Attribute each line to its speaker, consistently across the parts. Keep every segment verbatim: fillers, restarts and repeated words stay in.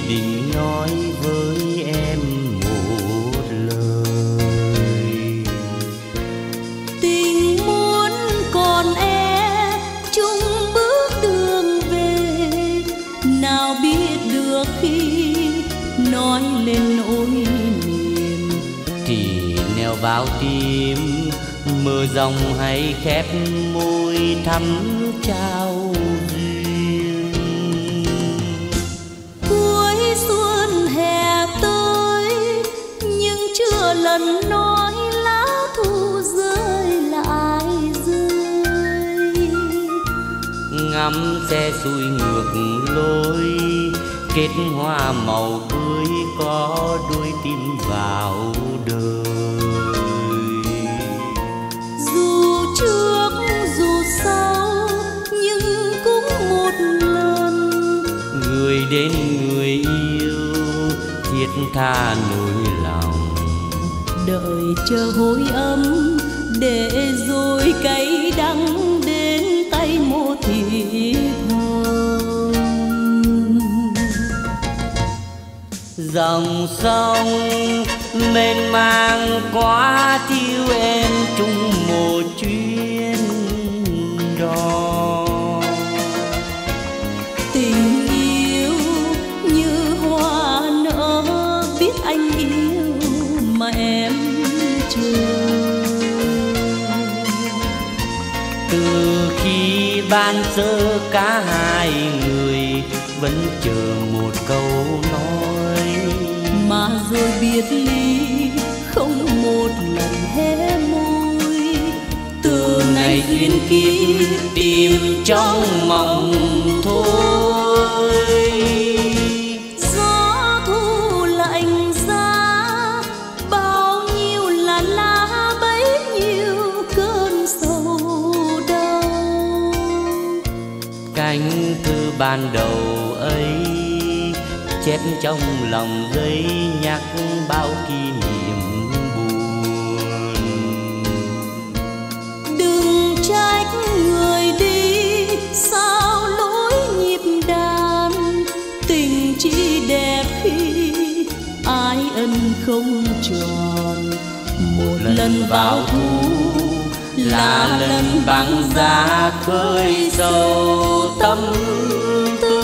Speaker 1: định nói với em một lời.
Speaker 2: Tình muốn còn e chung bước đường về, nào biết được khi nói lên nỗi niềm.
Speaker 1: Thì neo vào tim mưa dòng hay khép môi thắm trao duyên.
Speaker 2: Cuối xuân hè tới nhưng chưa lần nói lá thu rơi lại rơi.
Speaker 1: Ngắm xe xuôi ngược lối kết hoa màu cưới có đuôi tim vào đời.
Speaker 2: Dù trước dù sau nhưng cũng một lần,
Speaker 1: người đến người yêu thiết tha nỗi lòng.
Speaker 2: đợi chờ hồi âm để rồi cay đắng đến tay một thiệp hồng.
Speaker 1: Dòng sông mênh mang quá thiếu em chung một chuyến đò.
Speaker 2: Tình yêu như hoa nở, biết anh yêu mà em chờ.
Speaker 1: Từ khi ban sơ cả hai người vẫn chờ một câu nói,
Speaker 2: mà rồi biệt ly không một lần hé môi. Từ
Speaker 1: ngày duyên kiếp tìm trong mộng thôi.
Speaker 2: gió thu lạnh giá, bao nhiêu là lá bấy nhiêu cơn sầu đau.
Speaker 1: Cánh thư ban đầu ấy chép trong lòng giấy nhắc bao kỷ niệm buồn.
Speaker 2: Đừng trách người đi sao lối nhịp đàn, tình chỉ đẹp khi ai ân không tròn. Một lần vào thu
Speaker 1: là lần băng giá khơi sâu tâm tư.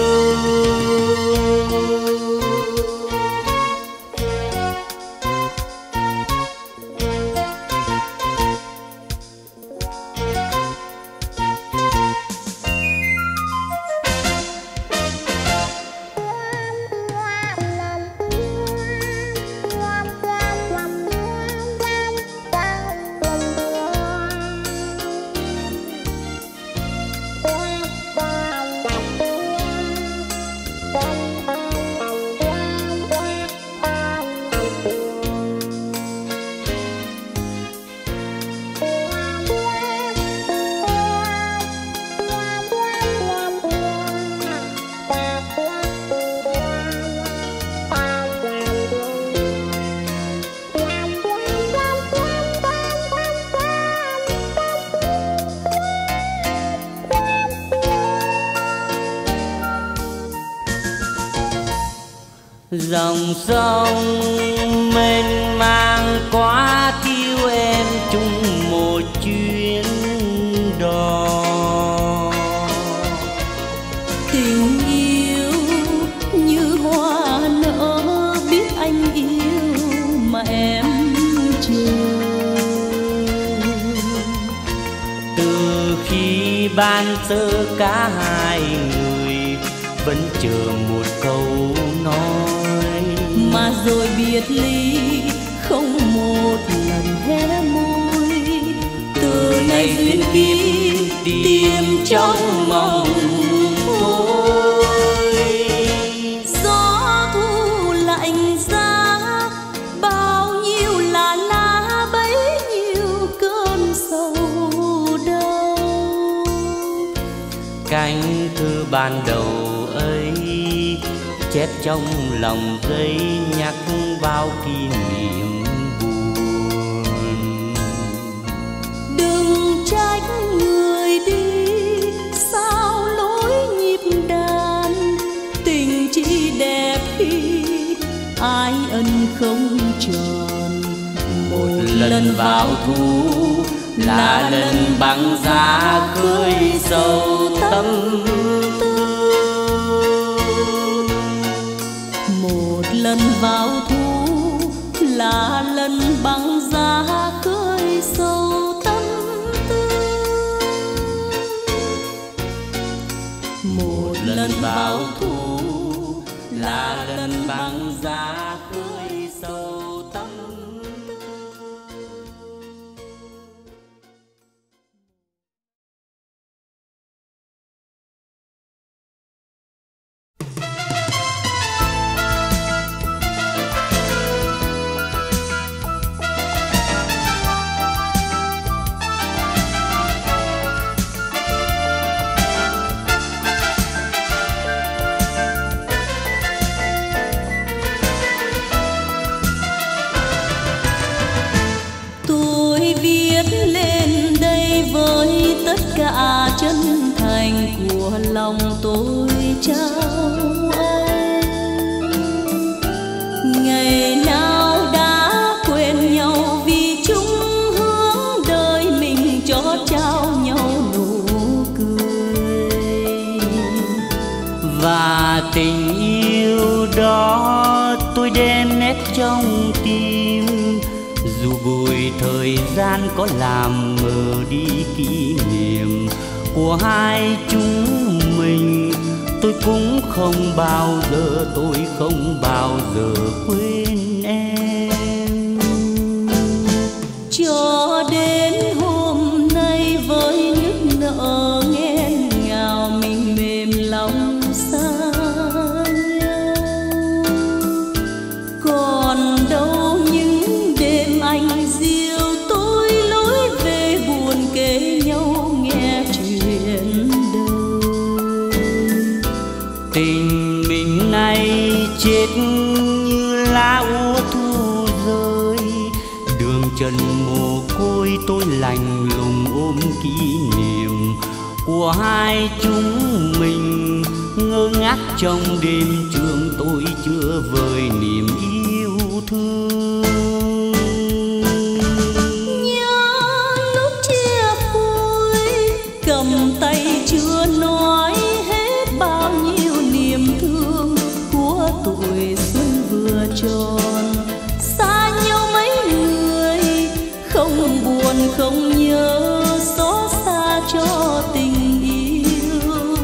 Speaker 1: Dòng sông mênh mang quá thiếu em chung một chuyến đò.
Speaker 2: Tình yêu như hoa nở, biết anh yêu mà em chờ.
Speaker 1: Từ khi ban sơ cả hai người vẫn chờ một câu nói,
Speaker 2: mà rồi biệt ly không một lần hé môi. Từ
Speaker 1: ngày duyên kiếp tìm trong mộng thôi.
Speaker 2: gió thu lạnh giá, bao nhiêu là lá bấy nhiêu cơn sầu đau.
Speaker 1: Cánh thư ban đầu ấy chép trong lòng giấy nhắc bao kỷ niệm buồn.
Speaker 2: Đừng trách người đi sao lối nhịp đàn, tình chỉ đẹp không tròn.
Speaker 1: Một lần vào thu là lần băng giá khơi sâu tâm tư.
Speaker 2: Một lần vào thu là lần băng giá khơi sâu tâm tư. Một lần vào thu là lần băng giá khơi sâu tâm tư. Cả chân thành của lòng tôi trao anh. Ngày nào đã quên nhau vì chung hướng đời mình cho trao nhau nụ cười.
Speaker 1: Và tình yêu đó tôi đem nét trong tim, dù bụi thời gian có làm mờ đi kỷ niệm của hai chúng mình. Tôi cũng không bao giờ, tôi không bao giờ quên em.
Speaker 2: Cho đến hôm nay với nước nở nghẹn ngào mình mềm lòng xa nhau. Còn đâu những đêm anh diêu tôi lối về buồn kể nhau nghe chuyện đời.
Speaker 1: Tình mình nay chết như lá úa thu rơi, đường trần mồ côi tôi lạnh lùng ôm kỷ niệm của hai chúng mình. Ngơ ngác trong đêm trường tôi chưa vơi niềm yêu thương.
Speaker 2: Cầm tay chưa nói hết bao nhiêu niềm thương của tuổi xuân vừa tròn. Xa nhau mấy người không buồn không nhớ, xót xa cho tình yêu.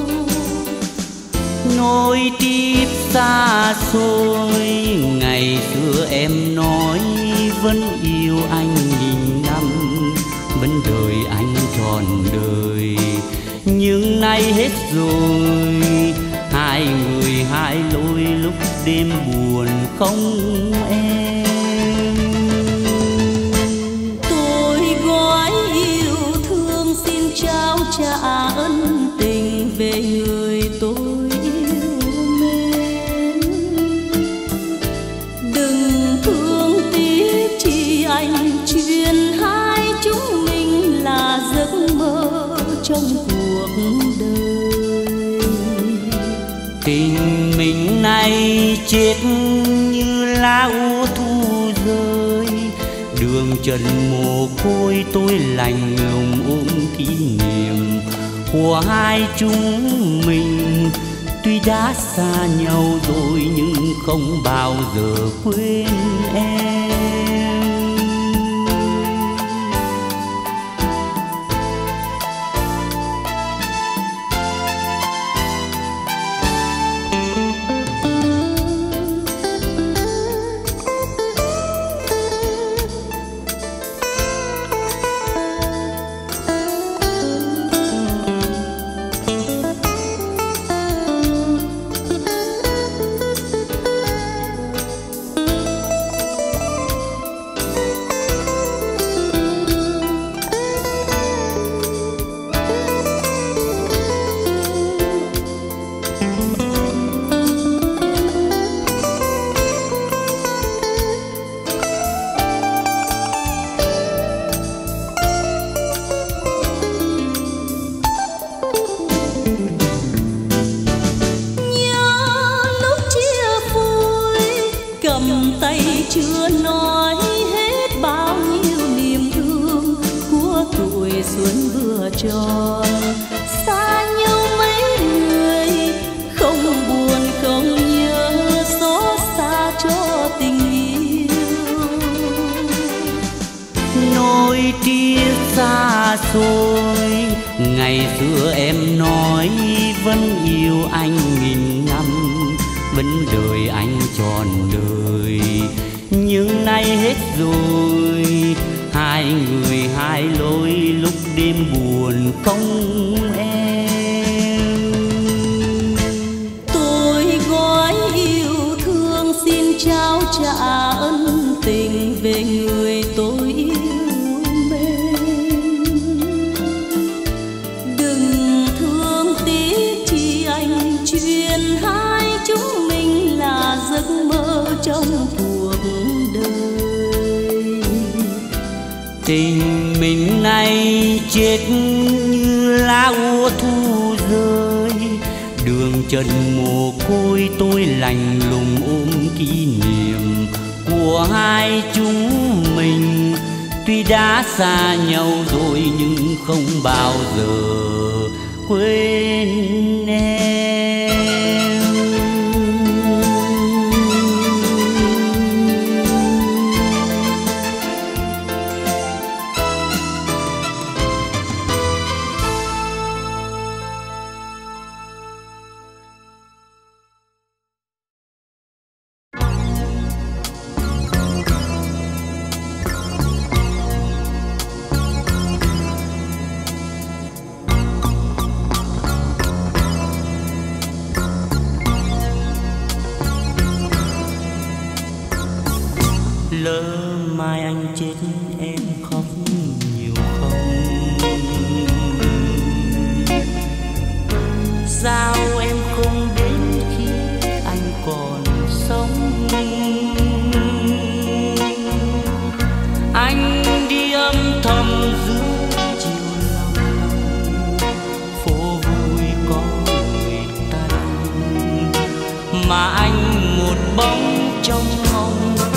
Speaker 1: Nối tiếp xa xôi ngày xưa em nói vẫn yêu anh nghìn năm, vẫn đợi anh trọn đời. Nhưng nay hết rồi, hai người hai lối lúc đêm buồn không em.
Speaker 2: Tôi gói yêu thương xin trao trả ân tình về người tôi yêu mến. Đừng thương tiếc chi anh chuyện hai chúng mình là giấc mơ trong cuộc đời.
Speaker 1: Tình mình nay chết như lá úa thu rơi, đường trần mồ côi tôi lạnh lùng ôm kỷ niệm của hai chúng mình. Tuy đã xa nhau rồi nhưng không bao giờ quên em.
Speaker 2: chưa nói hết bao nhiêu niềm thương của tuổi xuân vừa tròn. Xa nhau mấy người không buồn không nhớ, xót xa cho tình yêu.
Speaker 1: Nỗi tiếc xa xôi, ngày xưa em nói vẫn yêu anh nghìn năm, vẫn đợi anh trọn đời. Nhưng nay hết rồi, hai người hai lối, lúc đêm buồn không em.
Speaker 2: Tôi gói yêu thương xin trao trả ân tình về người tôi yêu mến. Đừng thương tiếc chi anh, chuyện hai chúng mình là giấc mơ trong cuộc đời.
Speaker 1: Tình mình nay chết như lá úa thu rơi, đường trần mồ côi tôi lạnh lùng ôm kỷ niệm của hai chúng mình. Tuy đã xa nhau rồi nhưng không bao giờ quên em. Lỡ mai anh chết em khóc nhiều không? Sao em không đến khi anh còn sống? Anh đi âm thầm giữa chiều lòng, phố vui có người ta đông, mà anh một bóng trong hồng.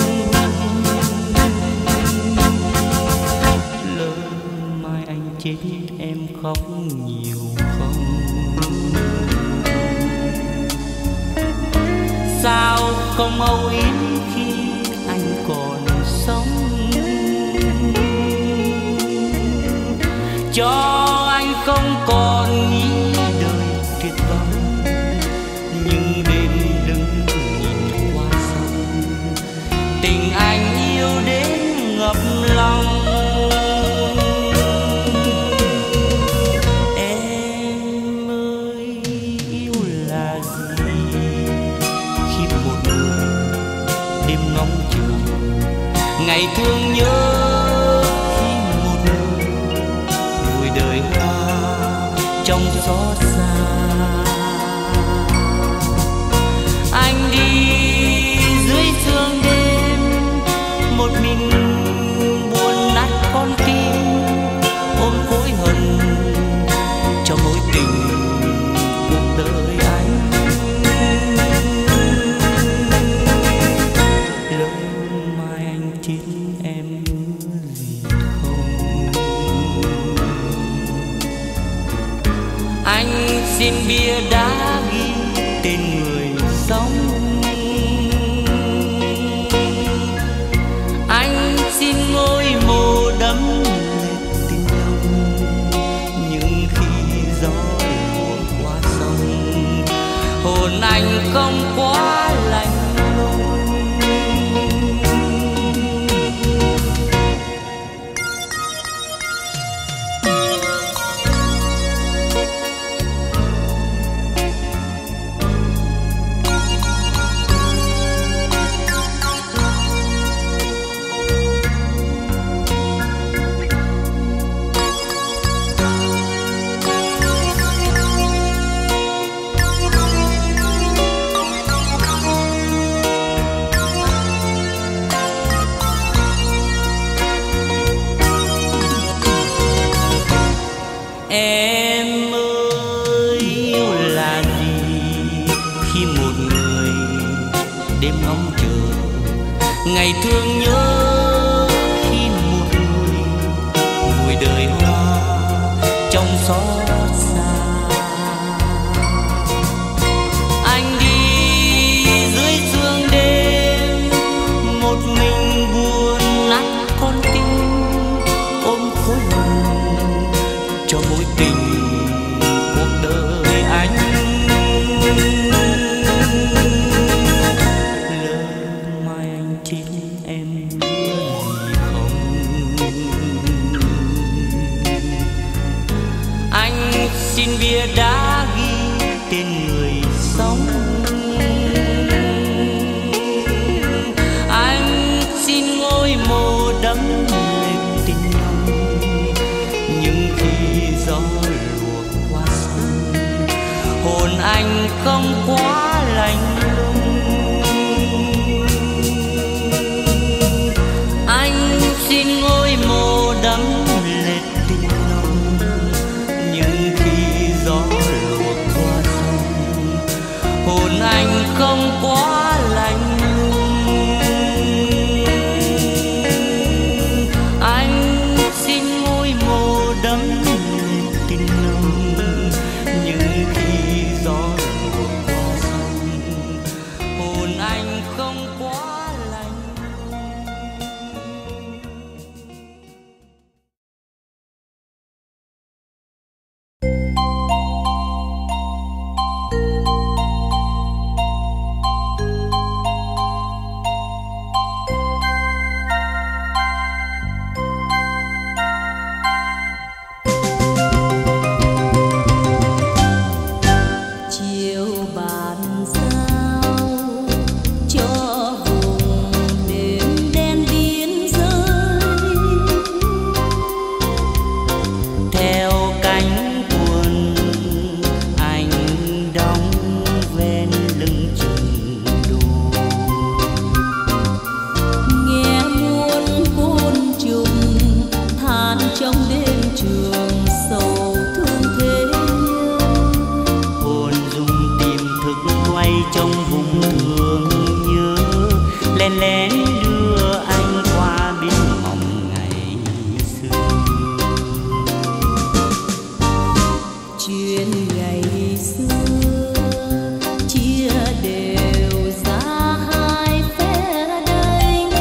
Speaker 1: Chết em khóc nhiều không? Sao không âu yếm khi anh còn sống? Cho anh không còn nghĩ đời tuyệt vọng, nhưng đêm đứng nhìn qua sông, tình anh yêu đến ngập lòng. Ngày thương nhớ khi một người người đời ta trong xót xa. Anh đi dưới sương đêm một mình buồn nát con tim, ôm khối hận cho mối tình cuộc đời anh. Em gì không? Anh xin bia đá ghi tên người sống. Anh xin ngôi mộ đẫm lệ tình lòng, nhưng khi gió buồn qua sông, hồn anh không quá lạnh. ngày thương nhớ khi một người vùi đời hoa trong xót xa. Anh đi dưới sương đêm một mình buồn nát con tim, ôm khối hận cho mối tình cuộc đời anh. Xin bia đá ghi tên người sống. Anh xin ngôi mộ đắm lên tình nồng, nhưng khi gió luộc qua sông, hồn anh không quá lạnh lùng. Anh xin ngôi mộ đắm lên tình nồng, nhưng khi gió luộc qua sông, hồn anh không quá lạnh lùng. Anh xin ngôi mộ đắm lên tình nồng, nhưng khi gió luộc qua sông, hồn anh không quá lạnh lùng. Trong vùng thương nhớ lén lén đưa anh qua bên mộng ngày xưa. Chuyện ngày xưa chia đều ra hai phe đây.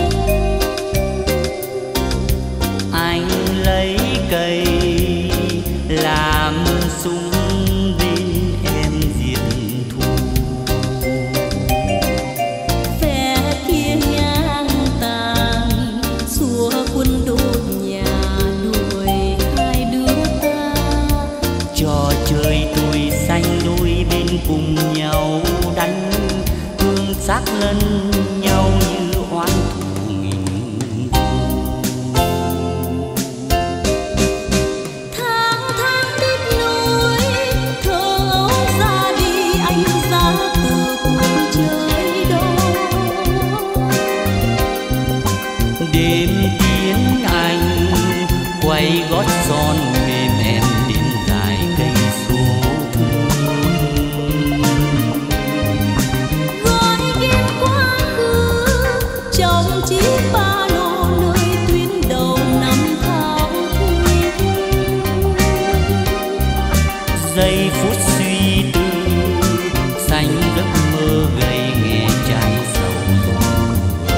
Speaker 1: Anh lấy cây làm súng bên em diệt thù. Cùng nhau đánh hương xác lẫn nhau như oán thù nghìn thu. Tháng tháng tiếc nuối thơ ấu ra đi, anh ra từ cuối trời đâu. Đêm tiến anh quay gót son mềm em đến dài cây số. Giây phút suy tư xanh giấc mơ gầy nghe trái sầu vừa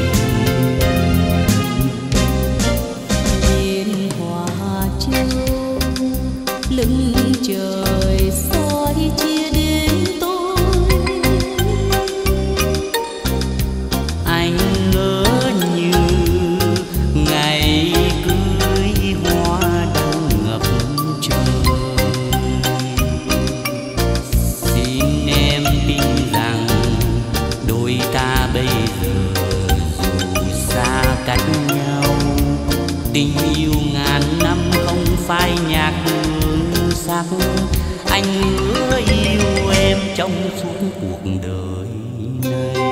Speaker 1: đêm. Nhìn hoa châu lưng trời soi chia đến tôi. Anh ngỡ như ngày cưới hoa đang ngập trời. Cách nhau tình yêu ngàn năm không phai nhạt hương sắc. Anh hứa yêu em trong suốt cuộc đời này.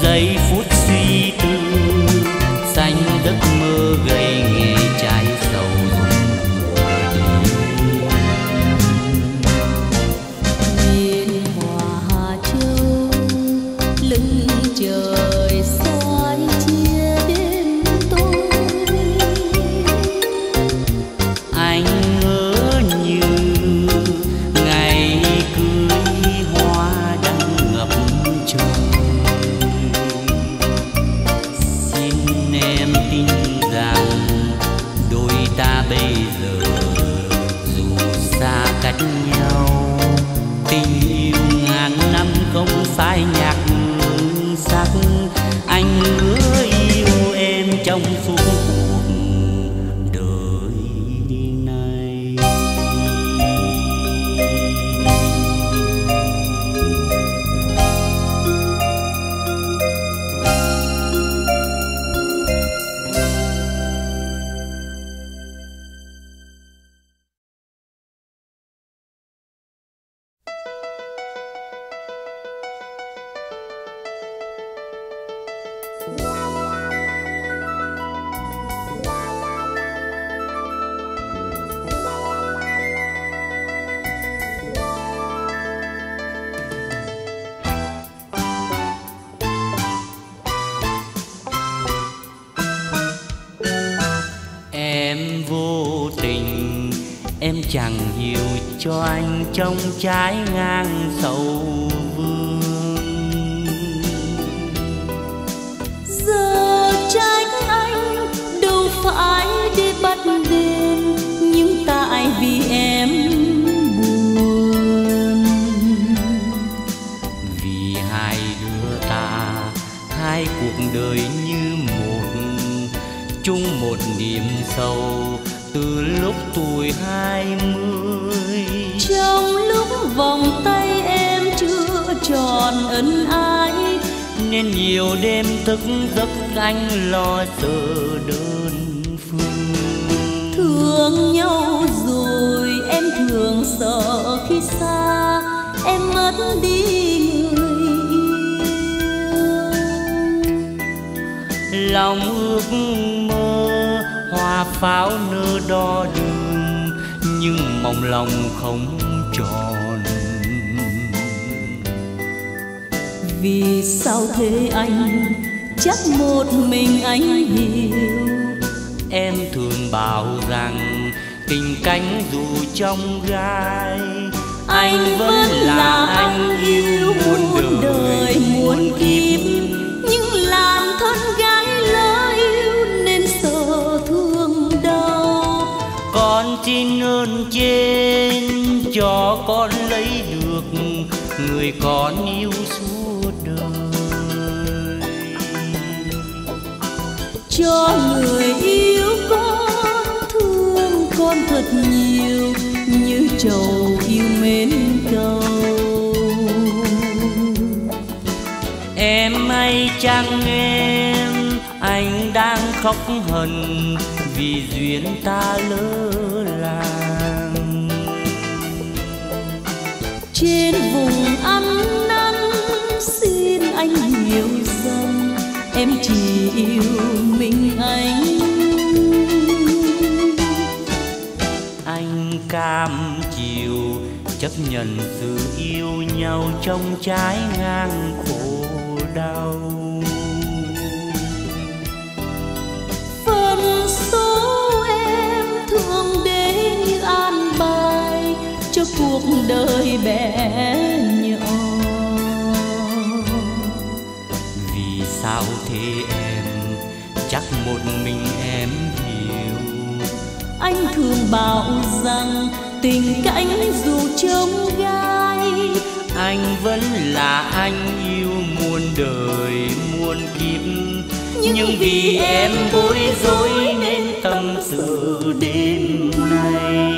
Speaker 1: giây phút suy tư, xanh đất mơ gầy nghề trái sầu rụng
Speaker 2: miền Hòa Châu lưng trời soi chia đêm tối.
Speaker 1: Anh ngỡ như ngày cưới hoa đang ngập trời. Xin em tin rằng đôi ta bây giờ dù xa cách nhau, tình yêu ngàn năm không phai nhạt hương sắc. Anh hứa yêu em trong suốt cuộc đời này. Em vô tình, em chẳng hiểu cho anh trong trái ngang sầu vương.
Speaker 2: Giờ trách anh đâu phải để bắt đền, nhưng tại vì em buồn.
Speaker 1: Vì hai đứa ta, hai cuộc đời như một, chung một niềm sâu từ lúc tuổi hai mươi.
Speaker 2: Trong lúc vòng tay em chưa tròn ân ái,
Speaker 1: nên nhiều đêm thức giấc anh lo sợ đơn phương.
Speaker 2: thương nhau rồi em thường sợ khi xa em mất đi người yêu.
Speaker 1: Lòng ước mơ hoa pháo nở đo đường, nhưng mong lòng không tròn.
Speaker 2: Vì sao thế anh, chắc một mình anh hiểu.
Speaker 1: Em thường bảo rằng tình cánh dù trong gai, anh vẫn là anh yêu muôn đời muôn kiếp.
Speaker 2: Nhưng làm thân gái lỡ yêu nên sợ thương đau.
Speaker 1: Con xin ơn trên cho con lấy được người con yêu suốt đời.
Speaker 2: Cho người yêu con thương con thật nhiều, như trầu yêu mến cầu.
Speaker 1: Em hay chăng em, anh đang khóc hận vì duyên ta lỡ làng.
Speaker 2: Trên vùng ăn năn xin anh hiểu rằng em chỉ yêu mình anh.
Speaker 1: Anh cam chịu chấp nhận sự yêu nhau trong trái ngang khổ đau.
Speaker 2: Phần số em thương để như an bài cho cuộc đời bé nhỏ.
Speaker 1: Vì sao thế em, chắc một mình em hiểu.
Speaker 2: Anh thường bảo rằng tình cảnh dù trông gai,
Speaker 1: anh vẫn là anh yêu muôn đời muôn kiếp. Nhưng, Nhưng vì em bối rối nên tâm sự đêm nay.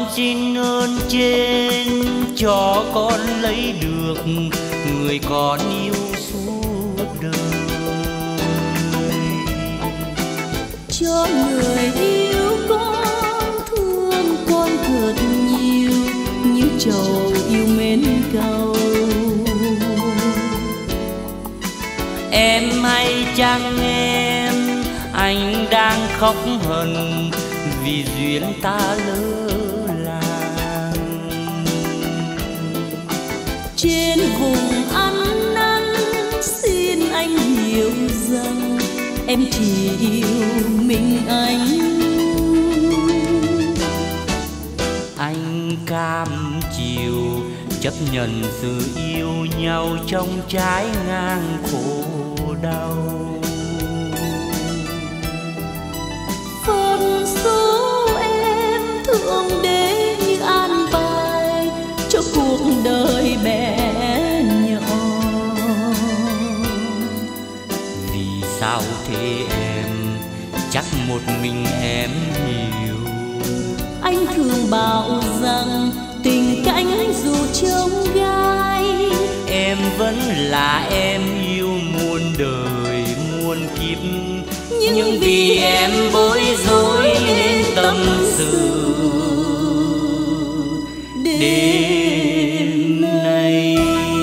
Speaker 1: xin ơn trên cho con lấy được người con yêu suốt đời.
Speaker 2: Cho người yêu con thương con thật nhiều như trầu yêu mến cầu.
Speaker 1: Em hay chăng em, anh đang khóc hận vì duyên ta lỡ làng.
Speaker 2: Trên vùng ăn năn xin anh hiểu rằng em chỉ yêu mình anh.
Speaker 1: Anh cam chịu chấp nhận sự yêu nhau trong trái ngang khổ đau.
Speaker 2: Phần số em thương đế như an bài cho cuộc đời bé nhỏ.
Speaker 1: Vì sao thế em, chắc một mình em hiểu.
Speaker 2: Anh thường bảo rằng tình cánh dù trông gai,
Speaker 1: em vẫn là em yêu muôn đời muôn kiếp. Nhưng, Nhưng vì em bối rối nên tâm sự đêm nay.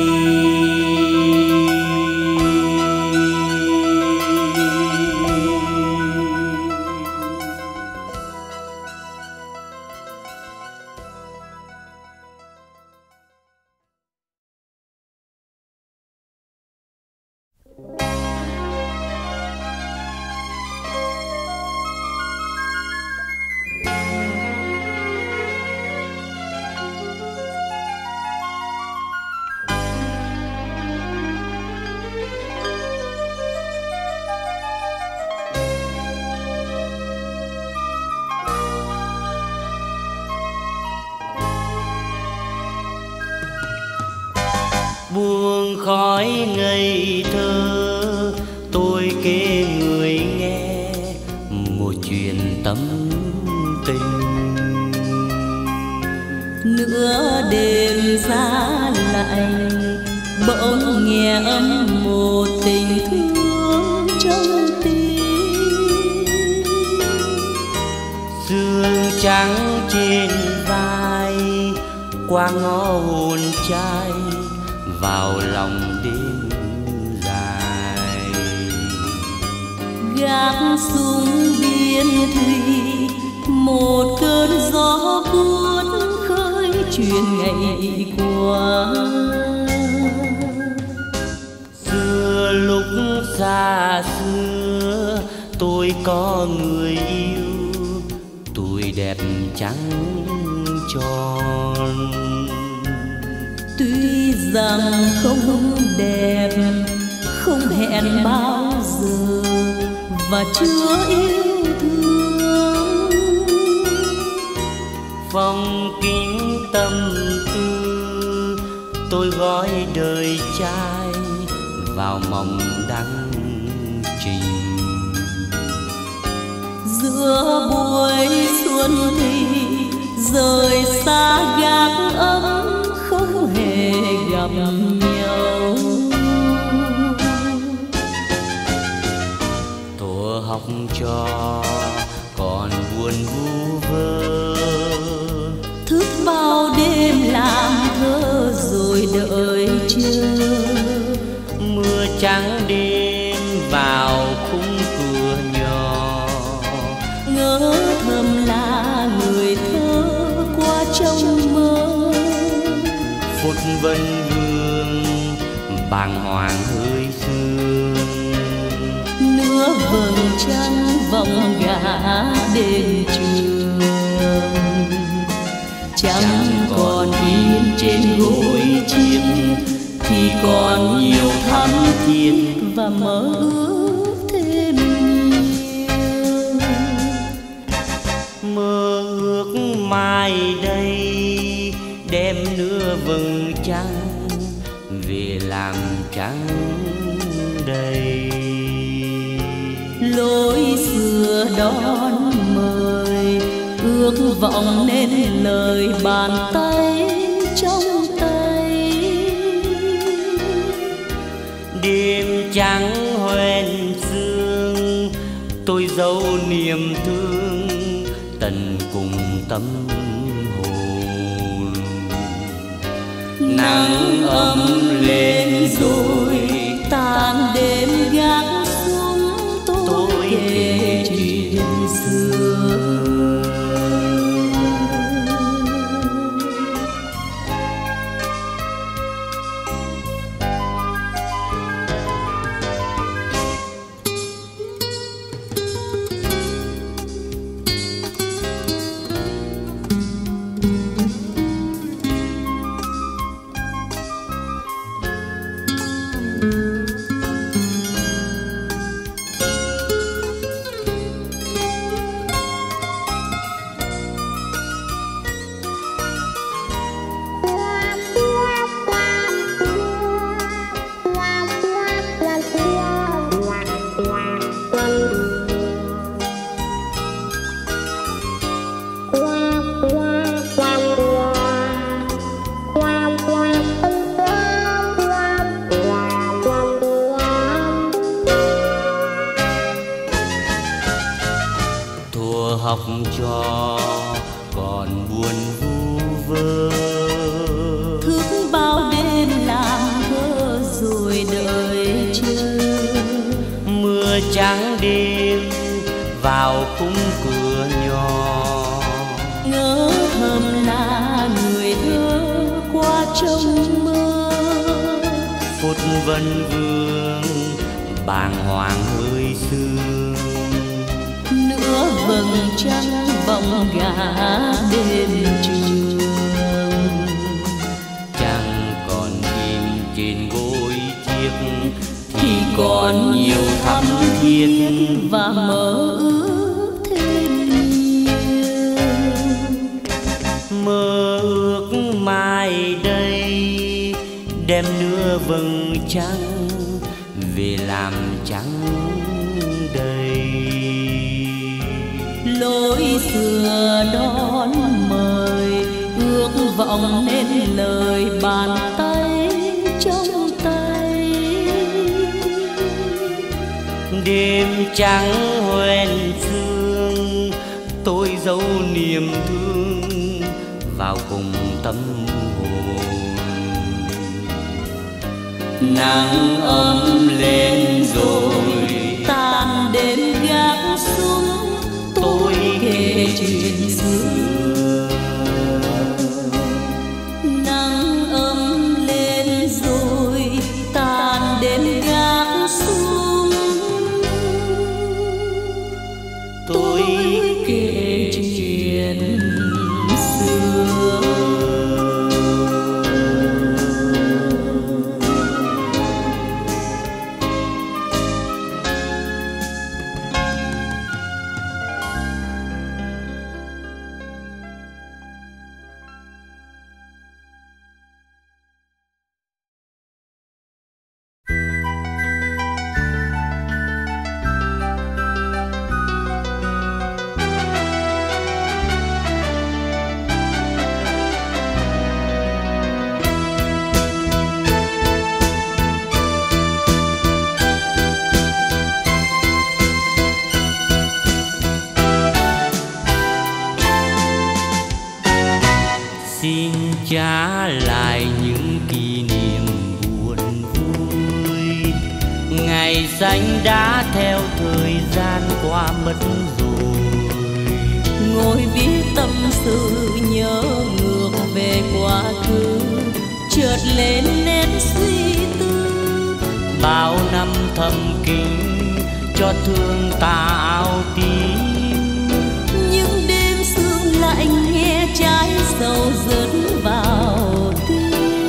Speaker 1: Buông khói ngây thơ, tôi kể người nghe một chuyện tâm tình.
Speaker 2: Nửa đêm giá lạnh bỗng nghe âm một tình thương trong tim.
Speaker 1: Sương trắng trên vai qua ngõ hồn trai vào lòng đêm dài.
Speaker 2: Gác xuống biên thủy một cơn gió cuốn khơi chuyện ngày qua.
Speaker 1: Xưa lúc xa xưa tôi có người yêu, tuổi đẹp trắng tròn.
Speaker 2: Tuy rằng không đẹp, không hẹn bao giờ và chưa yêu thương.
Speaker 1: Phong kính tâm tư tôi gói đời trai vào mộng đăng trình.
Speaker 2: Giữa buổi xuân thì rời xa gác ấm không hề gặp nhau.
Speaker 1: Thuở học trò còn buồn vu vơ,
Speaker 2: thức bao đêm làm thơ rồi đợi chờ.
Speaker 1: Mưa trắng đêm vào khung cửa nhỏ,
Speaker 2: ngỡ thầm là người thơ qua trong mơ.
Speaker 1: Phút vân vương bàng hoàng hơi sương,
Speaker 2: nửa vầng trăng vòng gã đêm trường. Chẳng còn yên trên gối chiếc thì còn nhiều thắm thiết và mơ ước thêm nhiều.
Speaker 1: Mơ ước mai đây đem nửa vầng trăng về làm trắng đầy.
Speaker 2: Lối xưa đón mời ước ước vọng nên lời bàn tay trong tay.
Speaker 1: Đêm trắng hoen sương tôi dấu niềm thương tận cùng tâm hồn. Nắng ấm lên rồi
Speaker 2: tan đêm gác xuống tôi kể chuyện xưa.
Speaker 1: Học trò còn buồn vu vơ,
Speaker 2: thức bao đêm làm thơ rồi đợi chờ.
Speaker 1: Mưa trắng đêm vào khung cửa nhỏ,
Speaker 2: ngỡ thầm là người thơ qua trong mơ.
Speaker 1: Phút vân vương bàng hoàng hơi sương,
Speaker 2: nửa vầng trăng vòng gà đêm trường.
Speaker 1: Chẳng còn im trên gối chiếc thì còn nhiều thắm thiết
Speaker 2: và mơ ước thêm nhiều.
Speaker 1: Mơ ước mai đây đem nửa vầng trăng về làm trắng đầy.
Speaker 2: Lối xưa đón mời ước vọng nên lời bàn tay trong tay.
Speaker 1: Đêm trắng hoen sương tôi dấu niềm thương vào cùng tâm hồn. Nắng ấm lên rồi
Speaker 2: tan đêm gác xuống tôi kể chuyện xưa. Nắng ấm lên rồi tan đêm gác xuống tôi kể chuyện xưa.
Speaker 1: Xin trả lại những kỷ niệm buồn vui, ngày xanh đã theo thời gian qua mất rồi.
Speaker 2: Ngồi viết tâm sự nhớ ngược về quá khứ, chợt lên nét suy tư.
Speaker 1: Bao năm thầm kín cho thương ta áo tím,
Speaker 2: những đêm sương lạnh nghe trái sầu rớt vào tim.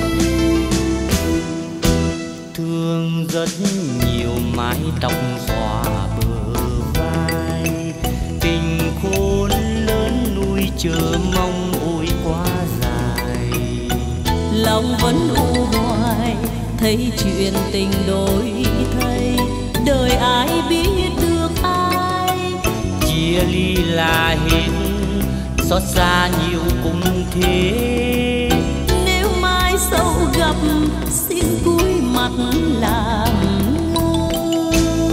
Speaker 1: Thương rất nhiều mái tóc xõa bờ vai, tình khôn lớn nuôi chờ mong ôi quá dài.
Speaker 2: Lòng vẫn u hoài thấy chuyện tình đổi thay, đời ai biết được ai.
Speaker 1: Chia ly là hết xót xa nhiều cũng thế.
Speaker 2: Nếu mai sau gặp xin cúi mặt làm ngơ.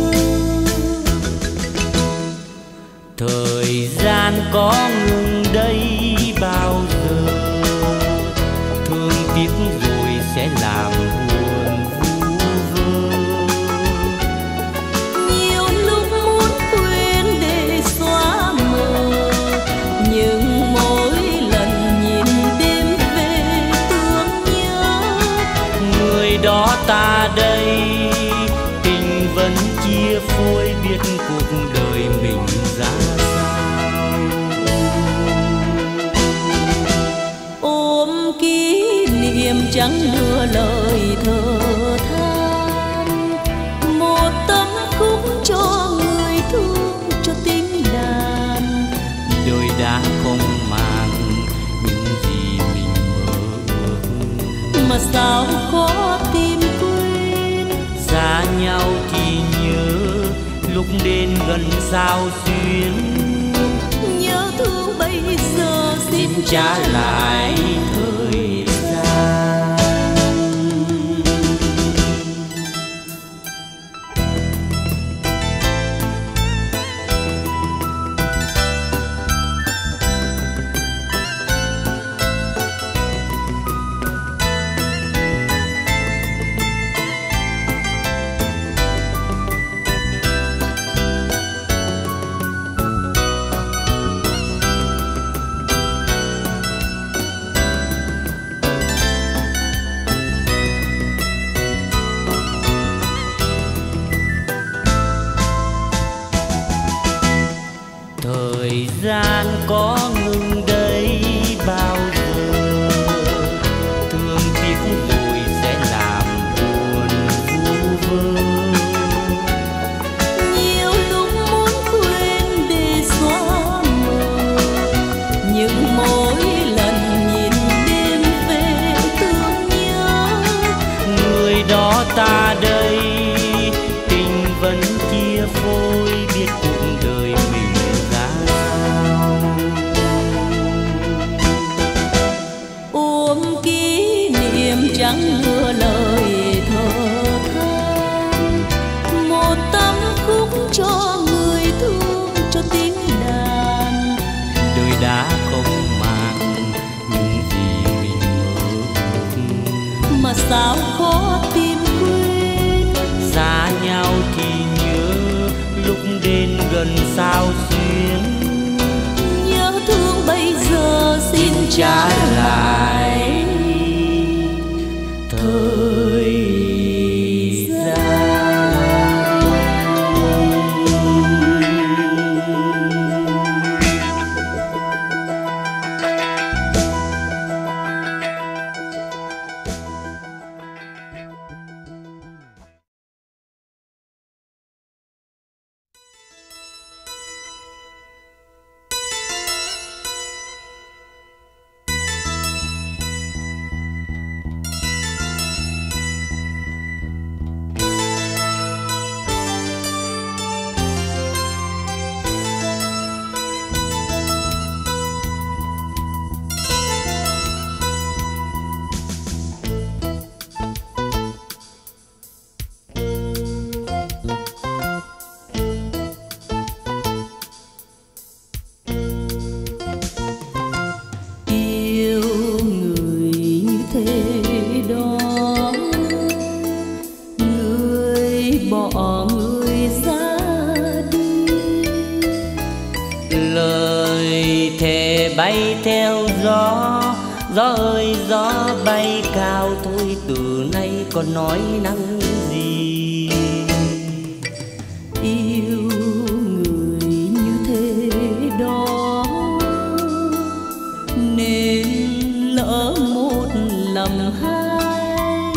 Speaker 1: Thời gian có ngừng đây bao giờ, thương tiếc rồi sẽ làm buồn vu vơ.
Speaker 2: Nhiều lúc muốn quên để xóa mờ, nhưng mỗi lần nhìn đêm về thương nhớ.
Speaker 1: Người đó ta đây, tình vẫn chia phôi, biết cuộc đời mình ra sao.
Speaker 2: Ôm kỷ niệm chẳng đưa lời thở than, một tấm khúc cho người thương, cho tiếng đàn.
Speaker 1: Đời đã không màng những gì mình mơ ước,
Speaker 2: Mà sao khó tìm quên.
Speaker 1: xa nhau thì nhớ, lúc đến gần sao xuyến.
Speaker 2: Nhớ thương bây giờ xin
Speaker 1: Xin trả lại thời gian. Thời gian có ngừng đây bao giờ, thương tiếc rồi sẽ làm buồn vu vơ.
Speaker 2: nhiều lúc muốn quên để xóa mờ, nhưng mỗi lần nhìn đêm về thương nhớ.
Speaker 1: Người đó ta đây, tình vẫn chia phôi, biết cuộc đời mình ra sao.
Speaker 2: Ôm kỷ niệm chẳng đưa lời thở than, một tấm khúc cho người thương, cho tiếng đàn.
Speaker 1: Đời đã không màng những gì mình mơ ước,
Speaker 2: Mà sao khó tìm quên.
Speaker 1: xa nhau thì nhớ, lúc đến gần sao xuyến.
Speaker 2: Nhớ thương bây giờ xin trả lại thời gian. bỏ người ra đi.
Speaker 1: Lời thề bay theo gió, gió ơi gió bay cao thôi, từ nay còn nói năng gì.
Speaker 2: Yêu người như thế đó nên lỡ một lầm hai,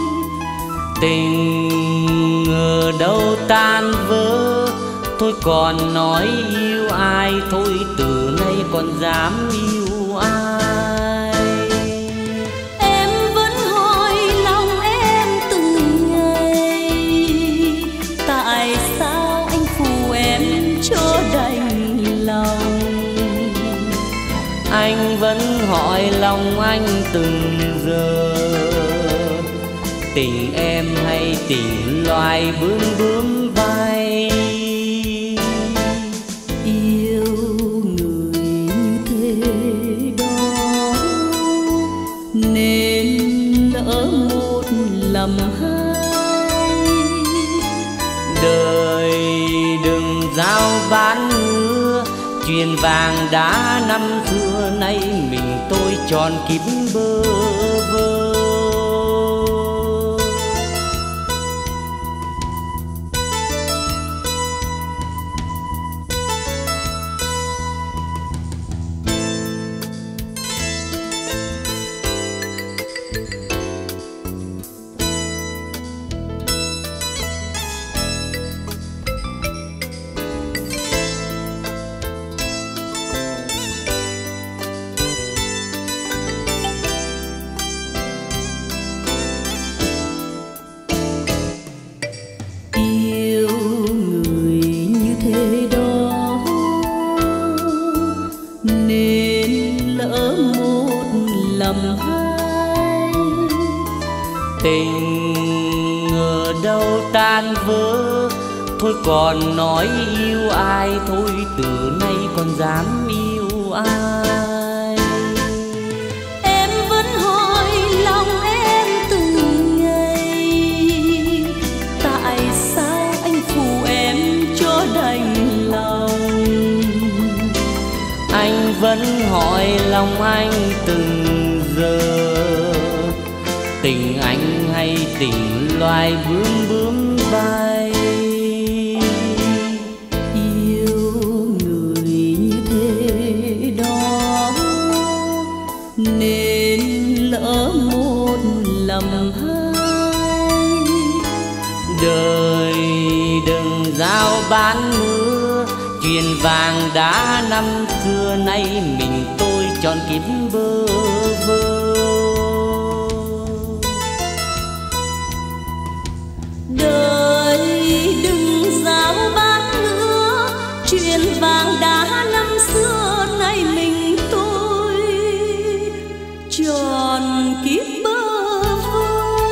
Speaker 1: Tình ở đâu tan vỡ, thôi còn nói yêu ai, thôi từ nay còn dám yêu ai.
Speaker 2: em vẫn hỏi lòng em từng ngày, tại sao anh phù em cho đành lòng.
Speaker 1: lòng anh từng giờ. Tình em hay tình loài bướm bướm bay,
Speaker 2: yêu người như thế đó nên lỡ một lầm hai.
Speaker 1: đời đừng giao bán mưa, chuyền vàng đá năm xưa nay mình tôi tròn kíp bơ vơ. Tình ở đâu tan vỡ, thôi còn nói yêu ai, thôi từ nay còn dám yêu ai.
Speaker 2: Em vẫn hỏi lòng em từng ngày, tại sao anh phụ em cho đành lòng.
Speaker 1: Anh vẫn hỏi lòng anh từng giờ, tình anh hay tình loài bướm bướm bay.
Speaker 2: Yêu người như thế đó nên lỡ một lầm hai.
Speaker 1: Đời đừng giao bán mưa, chuyền vàng đá năm xưa nay mình tôi tròn kíp bơ vơ.
Speaker 2: Đời đừng giao bán nữa, chuyền vàng đá năm xưa nay mình tôi tròn kiếp bơ vơ.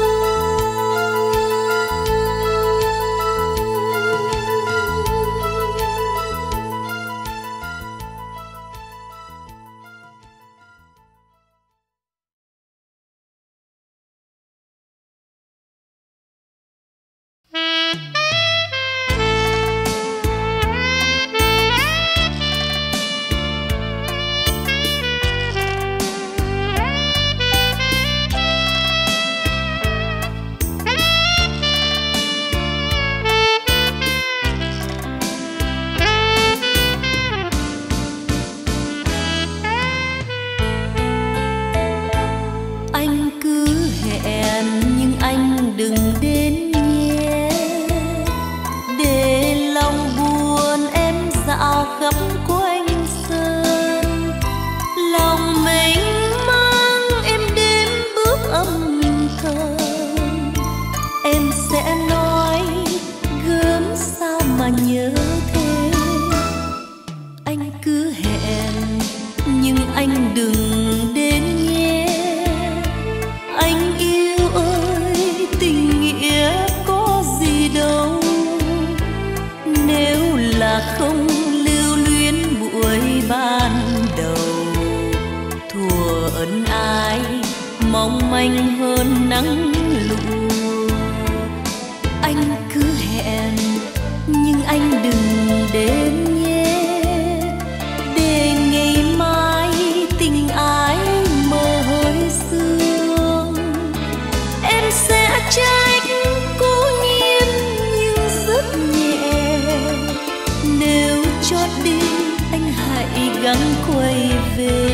Speaker 2: Mong manh hơn nắng lụa. Anh cứ hẹn nhưng anh đừng đến nhé, để ngày mai tình ái mơ hơi sương. Em sẽ trách cố nhiên nhưng rất nhẹ, nếu chót đi anh hãy gắng quay về.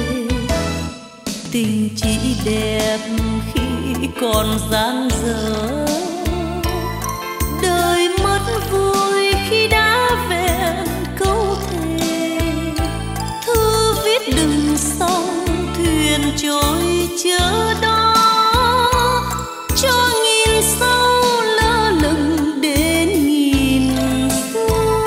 Speaker 2: Tình chỉ đẹp khi còn dang dở, đời mất vui khi đã vẹn câu thề. Thư viết đừng xong thuyền trôi chớ đó, cho nghìn sau lơ lửng đến nghìn xưa.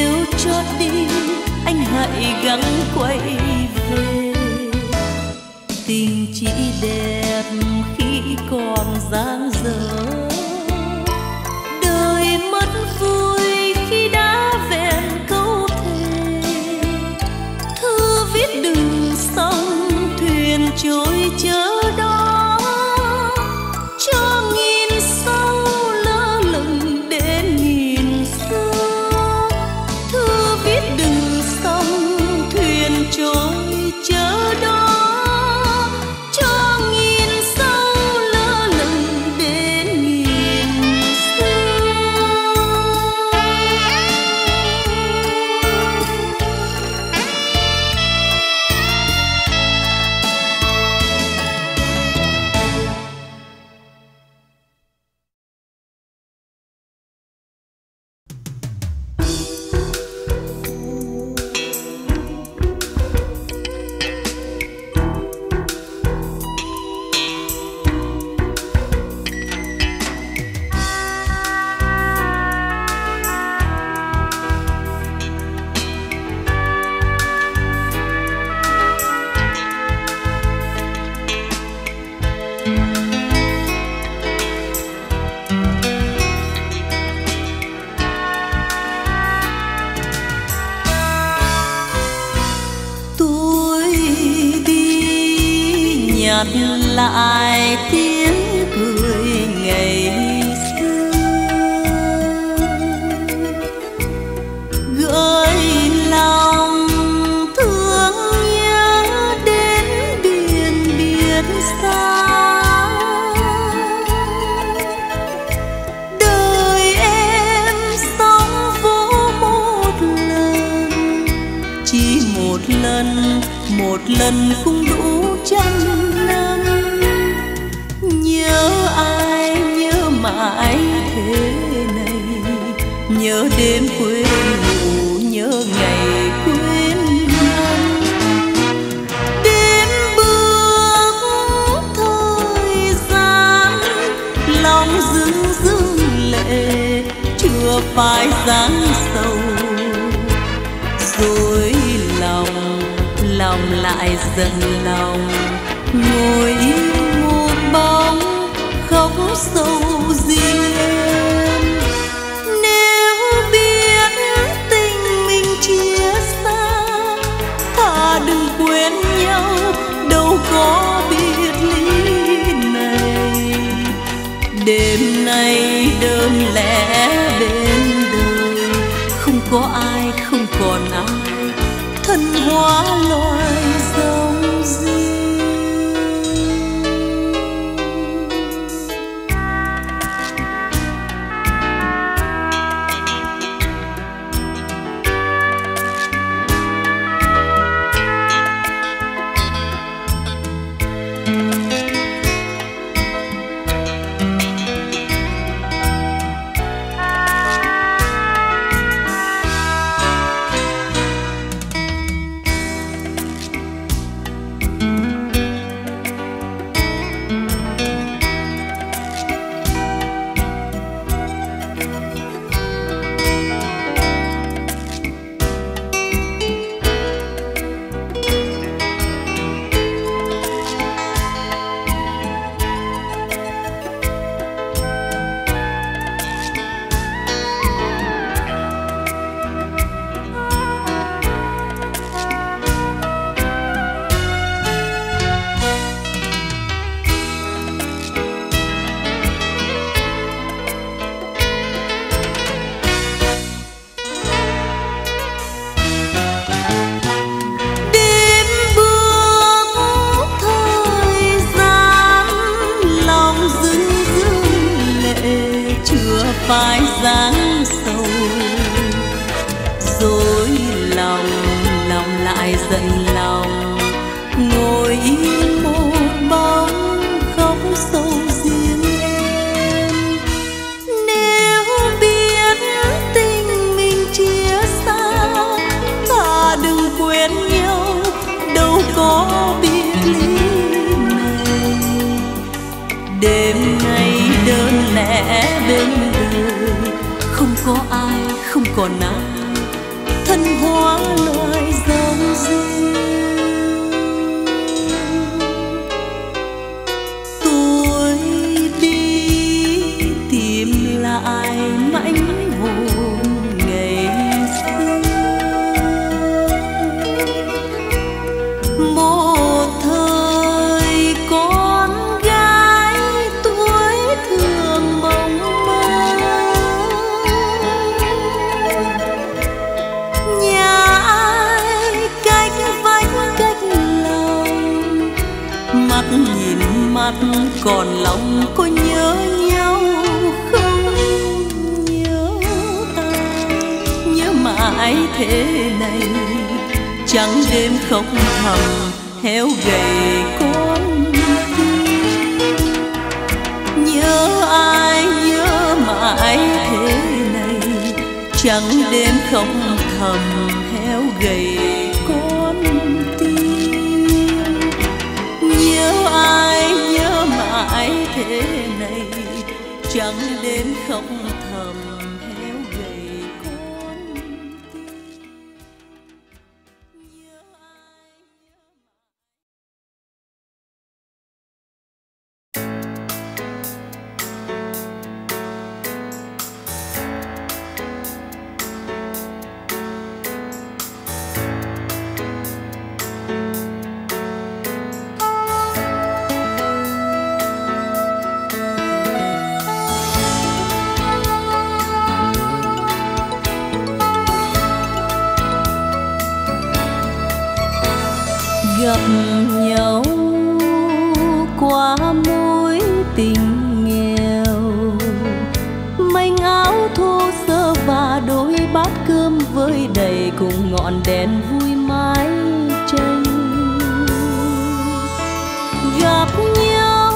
Speaker 2: Nếu chót đi anh hãy gắng quay về. Tình chỉ đẹp khi còn dang dở, đời mất vui khi đã vẹn câu thề. Thư viết đừng xong thuyền trôi chớ đó, cho nghìn sau lơ lửng đến nghìn xưa. Thư viết đừng xong thuyền trôi chớ đó, nhặt lại tiếng cười ngày xưa, gửi lòng thương nhớ đến biển biệt xa. Đời em sống vô một lần, chỉ một lần, một lần cũng đủ trăm năm. Nhớ ai nhớ mãi thế này, nhớ đêm quên ngủ, nhớ ngày quên năm. Đêm bước thời gian, lòng rưng rưng lệ, chưa phải dáng sầu. Rồi lòng lòng lại giận lòng, ngồi im một bóng khóc sâu riêng em. Nếu biết tình mình chia xa, thà đừng quên nhau, đâu có biệt ly này. Đêm nay đơn lẻ bên đời, không có ai, không còn ai, thân hóa loài dòng riêng. Phải dáng sầu, rồi lòng lòng lại giận lòng, ngồi im một bóng khóc sâu riêng em. Nếu biết tình mình chia xa, thà đừng quên nhau, đâu có biệt ly này. Đêm nay đơn lẻ bên đời, không có ai, không còn ai, mắt nhìn mắt còn lòng có nhớ nhau không? Nhớ ta, nhớ mãi thế này, trắng đêm không thầm héo gầy con tim. Nhớ ai nhớ mãi thế này, trắng đêm không thầm héo gầy con tim. Nhớ ai nhớ mãi thế này, trắng đêm không thầm héo gầy con tim. Nhớ ai gặp nhau qua mối tình nghèo, manh áo thô sơ và đôi bát cơm với đầy cùng ngọn đèn vui mái tranh. Gặp nhau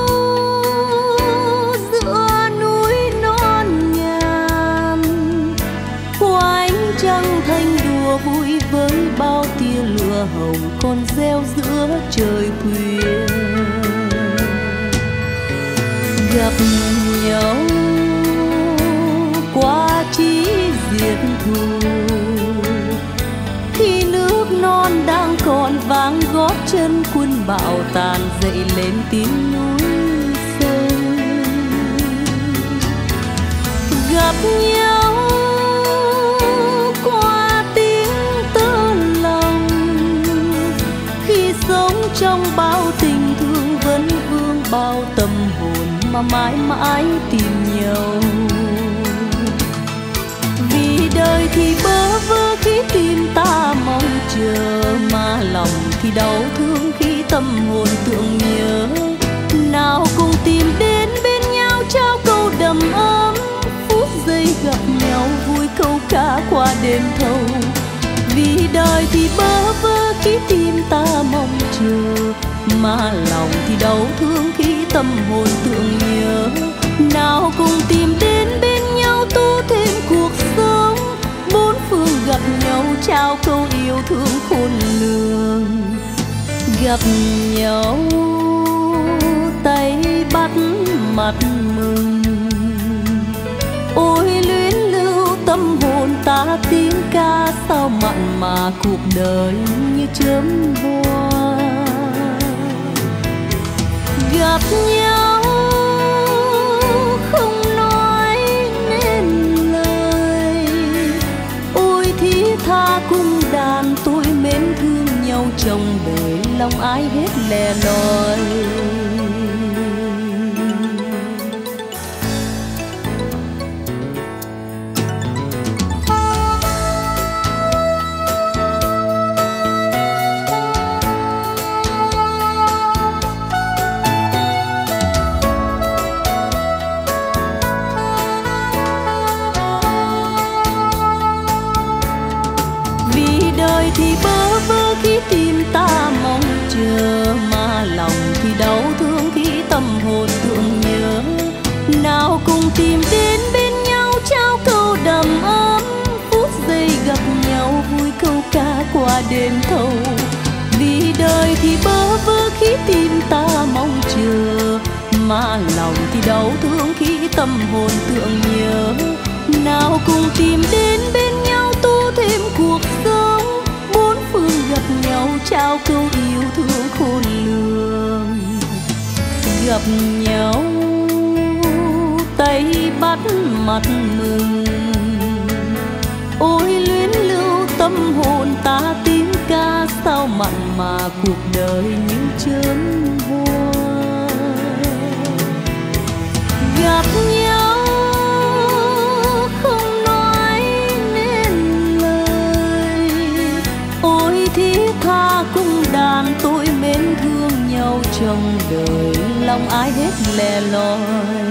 Speaker 2: giữa núi non nhàn, qua ánh trăng thanh đùa vui với bao tia lửa hồng còn reo giữa trời khuya. Gặp nhau qua chí diệt thù, khi nước non đang còn vang gót chân quân bão tàn dậy lên tiếng núi sông. Gặp nhau qua tiếng tơ lòng, khi sống trong bao tình thương vẫn vương bao tâm hồn mà mãi mãi tìm nhau. Vì đời thì bơ vơ khi tim ta mong chờ, mà lòng thì đau thương khi tâm hồn tưởng nhớ. Nào cùng tìm đến bên nhau trao câu đầm ấm, phút giây gặp nhau vui câu ca qua đêm thâu. Vì đời thì bơ vơ khi tim ta mong chờ, mà lòng thì đau thương khi tâm hồn tưởng nhớ. Nào cùng tìm đến bên nhau tu thêm cuộc sống, bốn phương gặp nhau trao câu yêu thương khôn lường. Gặp nhau tay bắt mặt mừng, ôi luyến lưu tâm hồn ta tiếng ca sao mặn mà cuộc đời như chớm hoa. Gặp nhau không nói nên lời, ôi thiết tha cung đàn tôi mến thương nhau trong đời lòng ai hết lẻ loi. Thì bơ vơ khi tim ta mong chờ, mà lòng thì đau thương khi tâm hồn tưởng nhớ. Nào cùng tìm đến bên nhau trao câu đầm ấm, phút giây gặp nhau vui câu ca qua đêm thâu. Vì đời thì bơ vơ khi tim ta mong chờ, mà lòng thì đau thương khi tâm hồn tưởng nhớ. Nào cùng tìm đến bên nhau tu thêm cuộc sống, bốn phương gặp nhau trao câu yêu thương khôn lường. Gặp nhau tay bắt mặt mừng, ôi luyến lưu tâm hồn ta tiếng ca sao mặn mà cuộc đời như chớm hoa. Gặp nhau không nói nên lời, ôi thiết tha cung đàn tôi mến thương nhau trong đời lòng ai hết lẻ loi.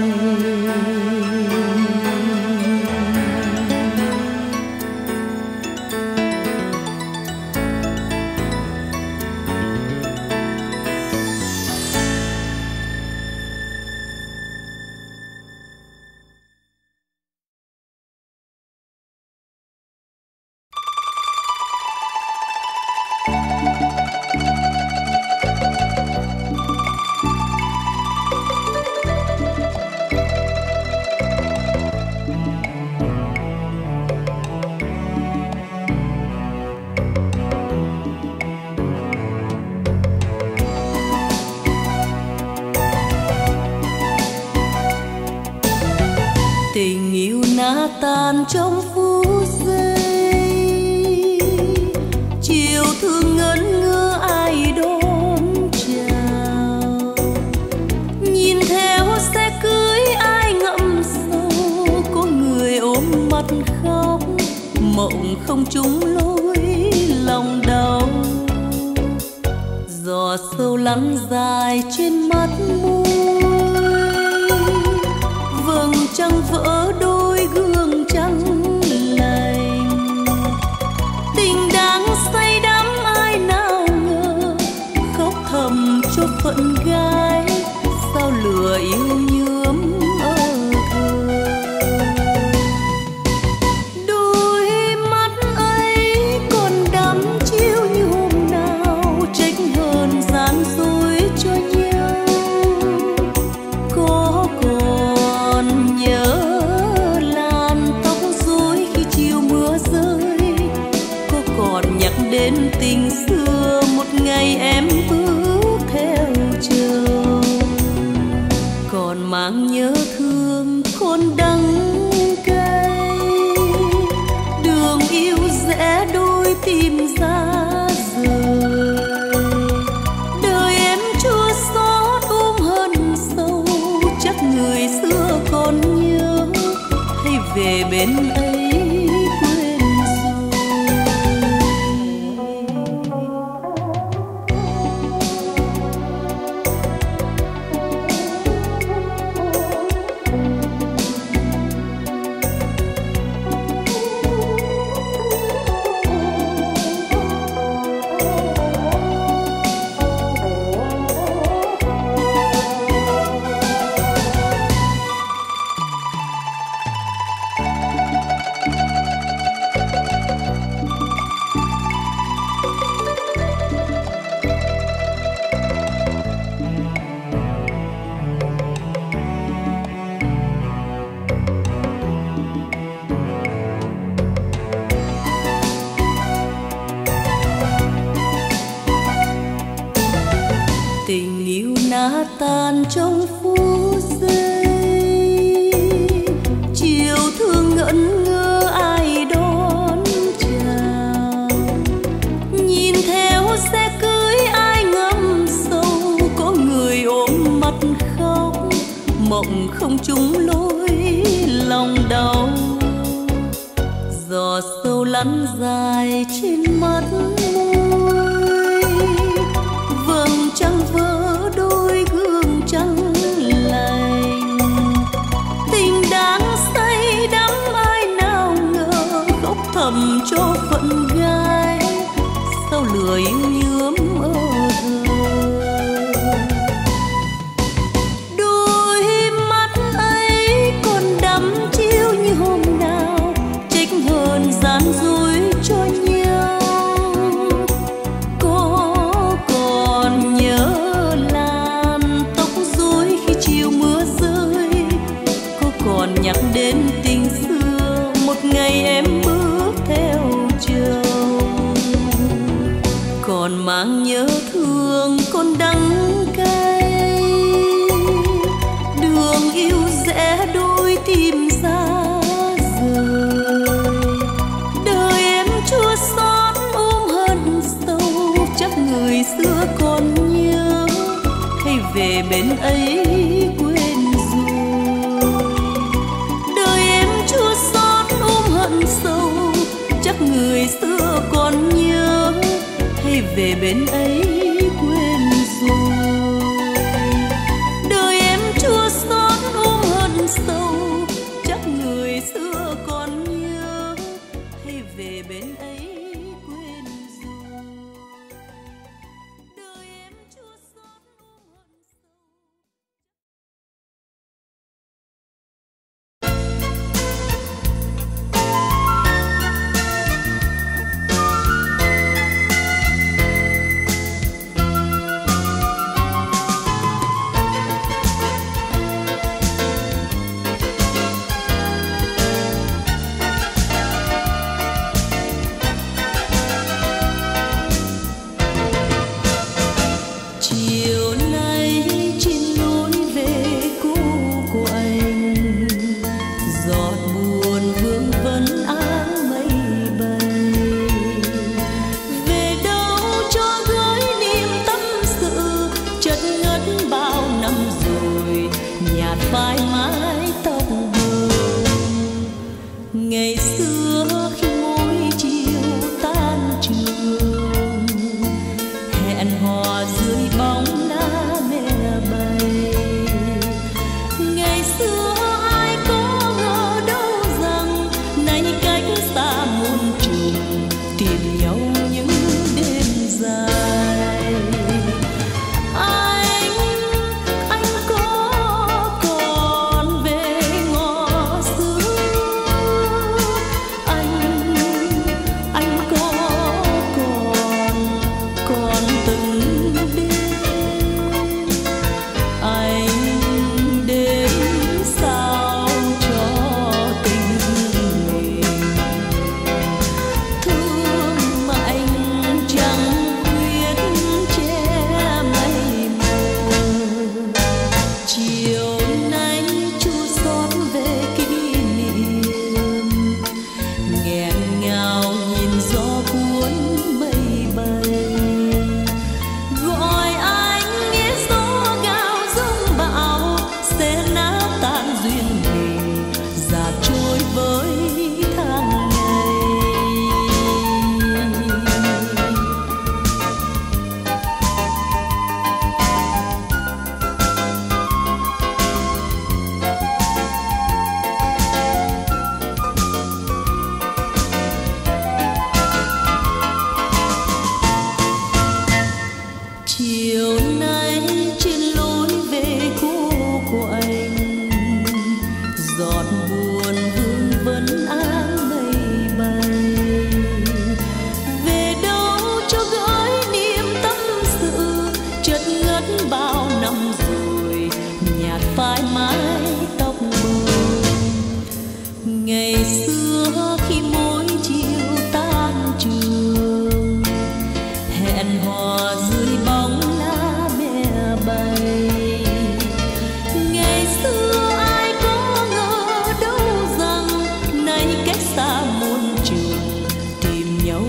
Speaker 2: Tình yêu nát tan trong phút giây, chiều thương ngẩn ngơ ai đón chào. Nhìn theo xe cưới ai ngậm sâu, có người ôm mặt khóc, mộng không trúng lối lòng đau. Gió sâu lăn dài trên mắt môi, vầng trăng vỡ đôi gương trắng lành. Tình đáng say đắm ai nào ngờ, khóc thầm cho phận gái, sao lửa yêu nhuốm ở thơ. Đôi mắt ấy còn đắm chiếu như hôm nào, trách hơn gian dối cho nhau. Có còn nhớ làn tóc rối khi chiều mưa rơi, có còn nhắc đến tình xưa một ngày em bước theo chiều. Còn mang nhớ thương con đắng cay, đường yêu rẽ đôi tìm ra rời. Đời em chua xót ôm hận sâu, chắc người xưa còn nhớ, hay về bên ấy quên rồi. Tình yêu nát tan trong phút giây, chiều thương ngẩn ngơ ai đón chào. Nhìn theo xe cưới ai ngâm sâu, có người ôm mặt khóc, mộng không trúng lối lòng đau. Gió sâu lăn dài trên mắt môi, vầng trăng vỡ đôi gương trắng lành. Tình đáng say đắm ai nào ngờ, khóc thầm cho phận gái, sao lửa yêu nhuốm ở thơ. Đôi mắt ấy còn đắm chiếu như hôm nào, trách hơn gian dối cho nhau. Có còn nhớ làn tóc rối khi chiều mưa rơi, có còn nhắc đến tình xưa một ngày em bước theo chồng. Còn mang nhớ thương con đắng cay, đường yêu rẽ đôi tìm ra rời. Đời em chua xót ôm hận sâu, chắc người xưa còn nhớ, hay về bên ấy quên rồi. Đời em chua xót ôm hận sâu, chắc người xưa còn nhớ, hay về bên ấy quên rồi.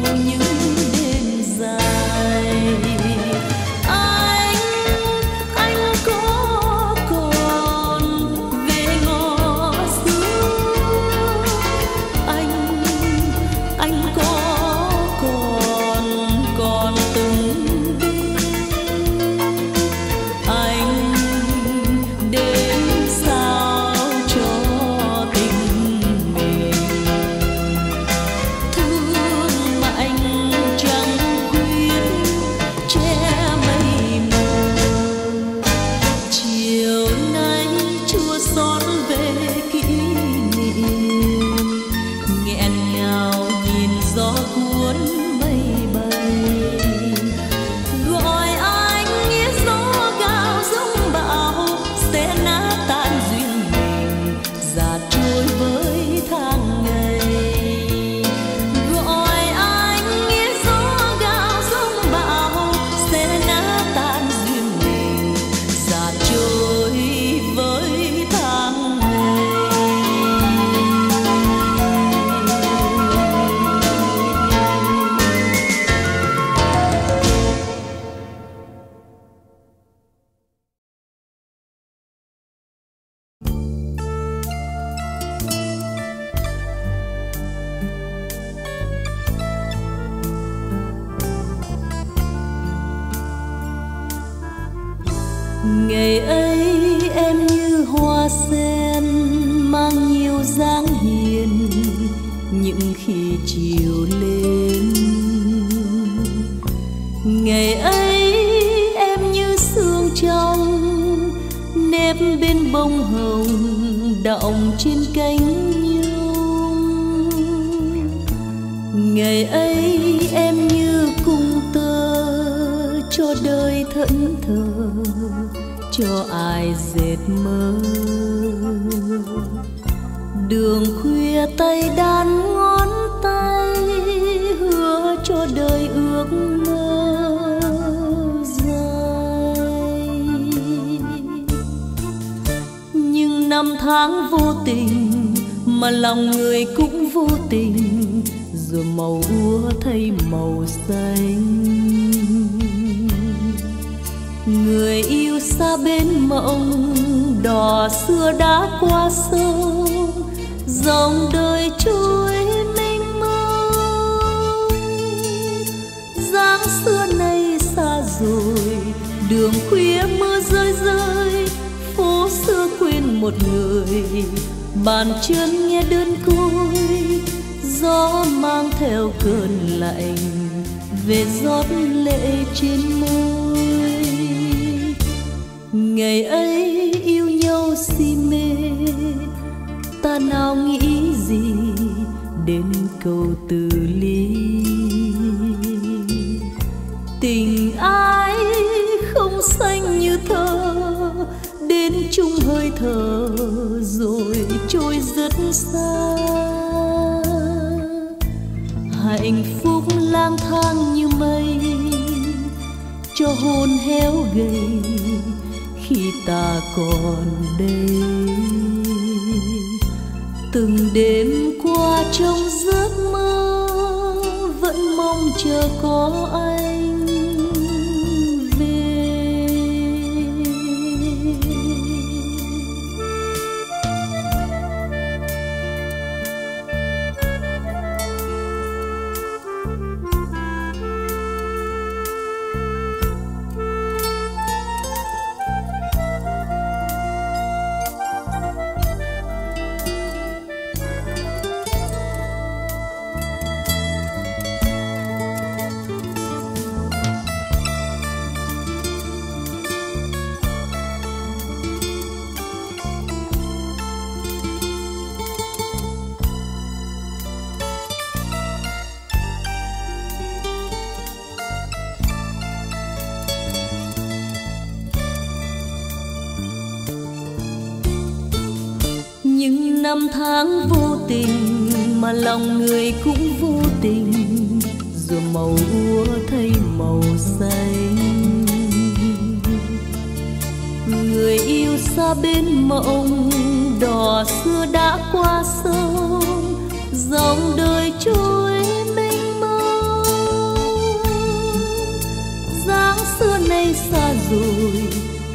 Speaker 2: Ngày ấy em như hoa sen mang nhiều dáng hiền, những khi chiều lên. Ngày ấy em như sương trong nếp bên bông hồng đọng trên cánh nhung. Ngày ấy em như cung tơ cho đời thẫn thờ, cho ai dệt mơ. Đường khuya tay đan ngón tay hứa cho đời ước mơ dài. Nhưng năm tháng vô tình mà lòng người cũng vô tình, rồi màu úa thay màu xanh. Người yêu xa bên mộng đò xưa đã qua sông, dòng đời trôi mênh mông. Dáng xưa nay xa rồi, đường khuya mưa rơi rơi, phố xưa quên một người, bàn chân nghe đơn côi. Gió mang theo cơn lạnh về rót lệ trên môi. Ngày ấy yêu nhau si mê, ta nào nghĩ gì đến câu từ ly. Tình ai không xanh như thơ, đến chung hơi thở rồi trôi rất xa. Hạnh phúc lang thang như mây, cho hồn héo gầy khi ta còn đây. Từng đêm qua trong giấc mơ vẫn mong chờ có anh về. Nhưng năm tháng vô tình mà lòng người cũng vô tình, rồi màu úa thay màu xanh. Người yêu xa bên mộng đò xưa đã qua sông, dòng đời trôi mênh mông.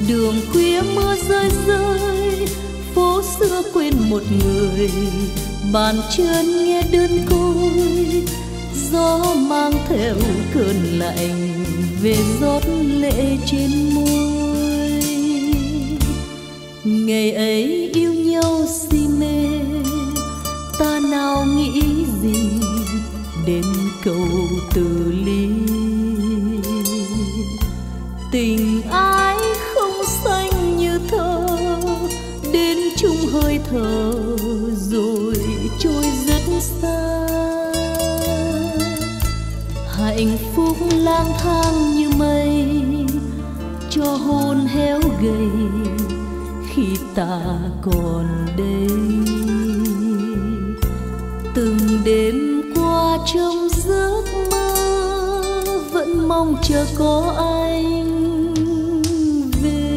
Speaker 2: Đường khuya mưa rơi rơi, phố xưa quên một người, bàn chân nghe đơn côi. Gió mang theo cơn lạnh về rót lệ trên môi. Ngày ấy yêu nhau si mê, ta nào nghĩ gì đến câu từ ly. Tình ai không xanh như thơ, đến chung hơi thở rồi trôi rất xa. Hạnh phúc lang thang như mây, cho hồn héo gầy khi ta còn đây. Từng đêm qua trong giấc mơ, vẫn mong chờ có anh về.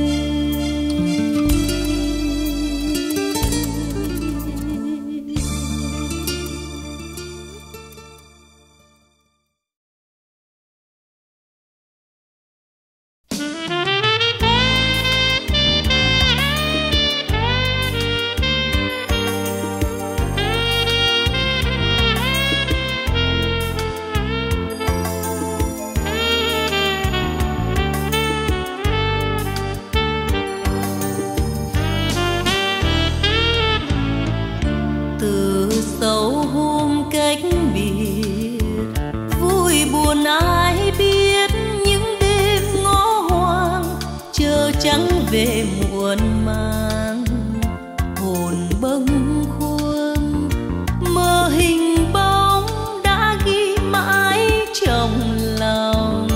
Speaker 2: Về muộn màng hồn bâng khuâng, mơ hình bóng đã ghi mãi trong lòng.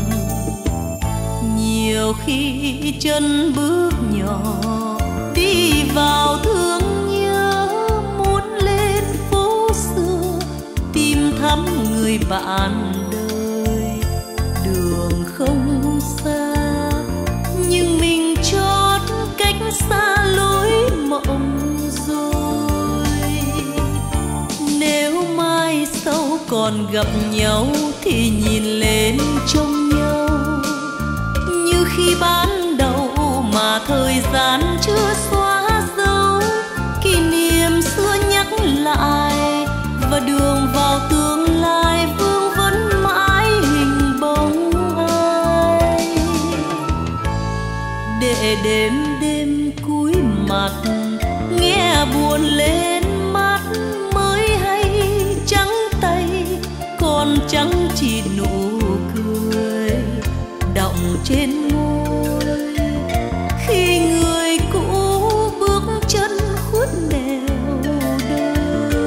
Speaker 2: Nhiều khi chân bước nhỏ đi vào thương nhớ, muốn lên phố xưa tìm thăm người bạn đời. Đường không xa nhưng mình chót cách xa lối mộng rồi. Nếu mai sau còn gặp nhau thì nhìn lên trông nhau như khi ban đầu, mà thời gian chưa xóa dấu. Kỷ niệm xưa nhắc lại và đường vào tương lai vương vấn mãi hình bóng ai. Để đêm đêm cúi mặt nghe buồn lên mắt, mới hay trắng tay còn trắng chỉ nụ cười đọng trên môi. Khi người cũ bước chân khuất nẻo đời.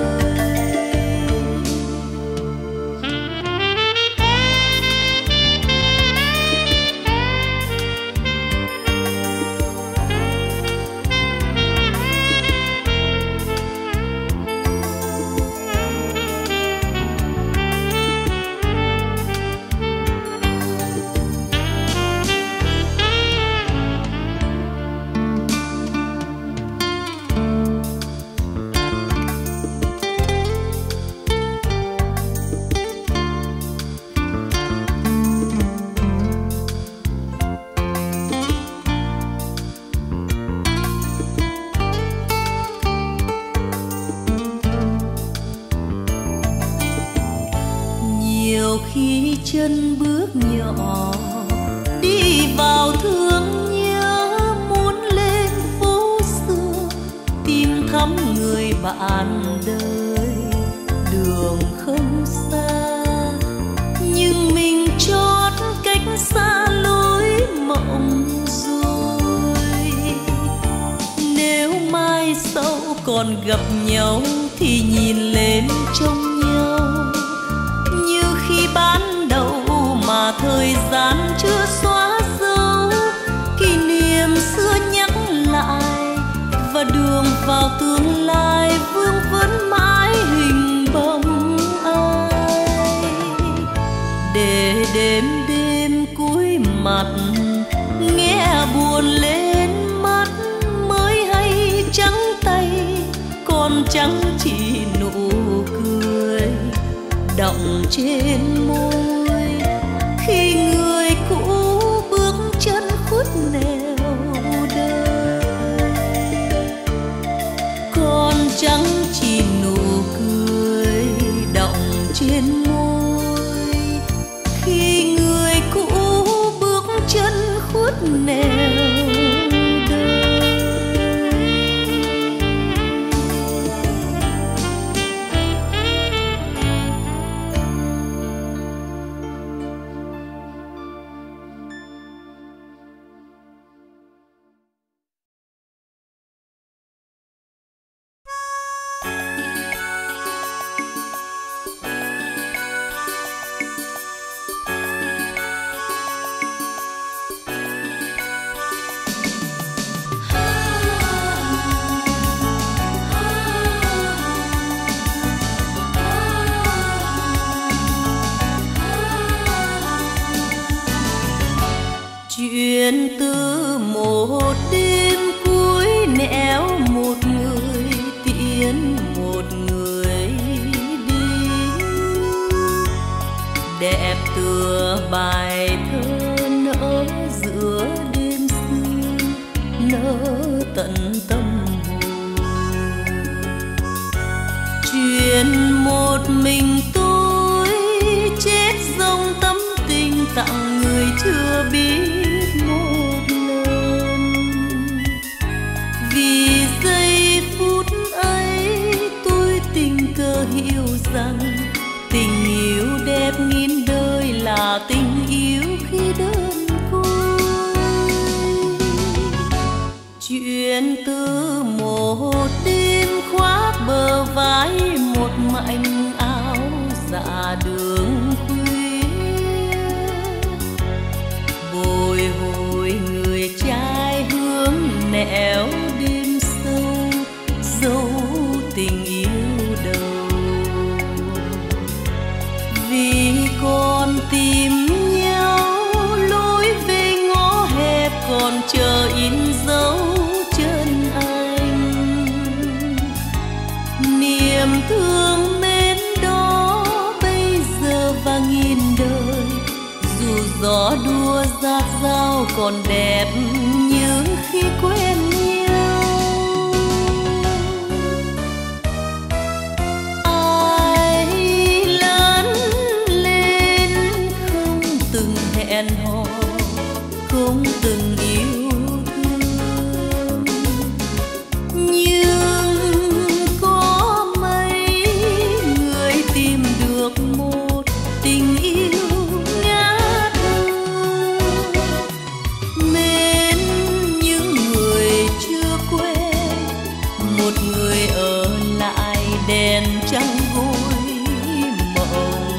Speaker 2: Khi chân bước nhỏ đi vào thương nhớ, muốn lên phố xưa tìm thăm người bạn đời. Đường không xa nhưng mình chót cách xa lối mộng rồi. Nếu mai sau còn gặp nhau thì nhìn lên trông nhau như khi ban đầu, mà thời gian chưa xóa dấu. Kỷ niệm xưa nhắc lại và đường vào tương lai vương vấn mãi hình bóng ai. Để đêm đêm cúi mặt nghe buồn lên mắt, mới hay trắng tay còn trắng chỉ nụ cười đọng trên môi. Khi người cũ bước chân khuất nẻo Chuyện từ một đêm cuối nẻo một người tiễn một người đi, đẹp tựa bài thơ nỡ giữa đêm xưa, nỡ tận tâm hồn. Chuyện một mình tôi chết dòng tâm tình tặng người chưa biết một lần. Vì giây phút ấy tôi tình cờ hiểu rằng tình yêu đẹp nghìn đời là tình yêu khi đơn côi. Chuyện từ một đêm khoác bờ vai một mảnh áo dạ đường khuya, bồi hồi người trai hướng nẻo đêm sâu, dấu tình yêu đầu. Vì còn tìm nhau lối về ngõ hẹp, còn chờ in dấu chân anh. Niềm thương mến đó bây giờ và nghìn đời, dù gió đua rát rao còn đẹp như khi quen nhau. Ai lớn lên không từng hẹn hò, không từng yêu thương, nhưng có mấy người tìm được một tình yêu ngát hương. Mến những người chưa quen, một người ở lại đèn trắng gối mộng.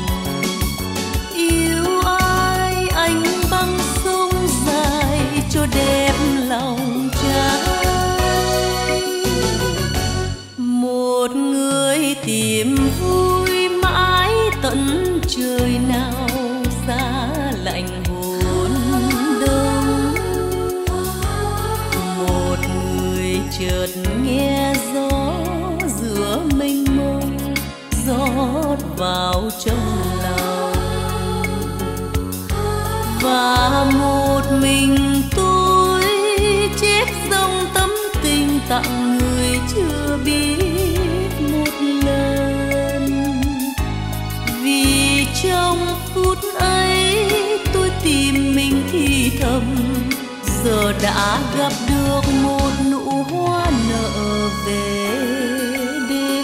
Speaker 2: Yêu ai anh băng sông dài cho đẹp lòng trai. Một người tìm vui mãi tận trời nào giá lạnh hồn đông. Một người chợt nghe gió giữa mênh mông rót vào trong lòng, và một mình tôi chết dòng tâm tình tặng người chưa biết một lần. Vì trong phút ấy tôi tìm mình thì thầm, giờ đã gặp được một nụ hoa nở về đêm.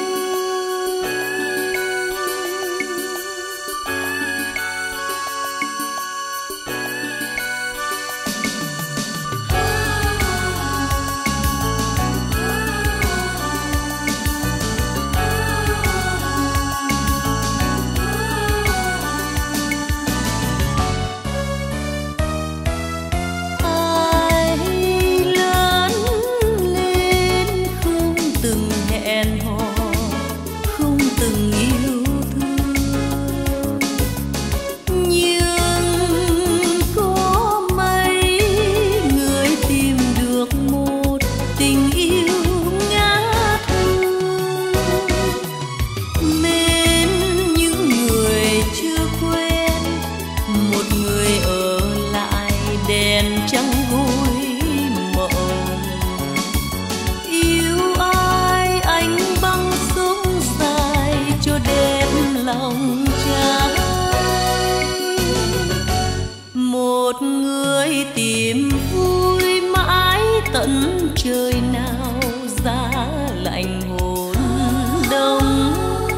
Speaker 2: Một người tìm vui mãi tận trời nào giá lạnh hồn đông.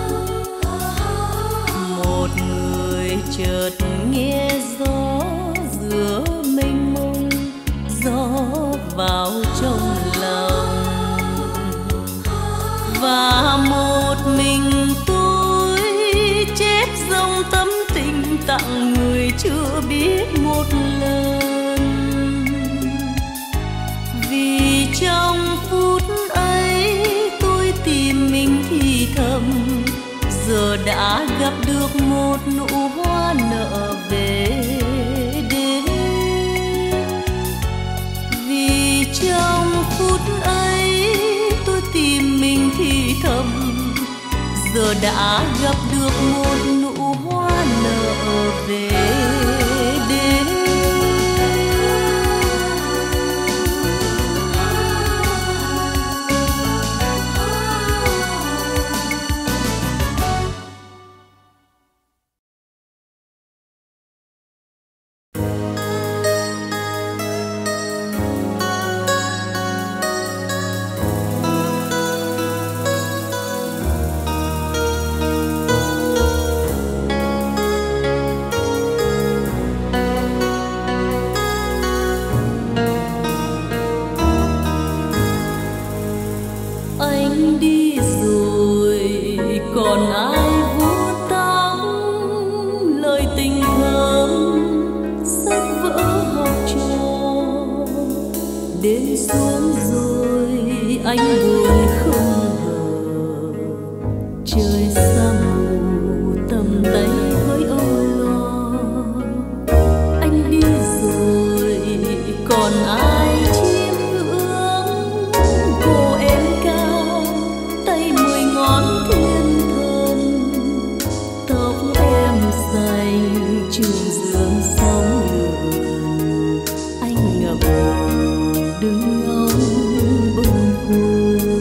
Speaker 2: Một người chợt nghe gió giữa mênh mông rót vào trong lòng, và một mình tôi chết dòng tâm tình tặng người chưa biết một lần. Vì trong phút ấy tôi tìm mình thì thầm, giờ đã gặp được một nụ hoa nở về đêm. đã gặp được một nụ hoa nở về đêm. Anh đi rồi còn ai vuốt tóc, lời tình thơm sách vỡ học trò. Đêm xuống rồi anh buồn không ngờ, trời xa mù tầm tay với âu lo. Anh đi rồi còn ai chiêm ngưỡng cô em cao, tay mười ngón thiên thần, tóc em xanh trường dương sóng lượn. Anh ngập đứng ngóng bâng khuâng.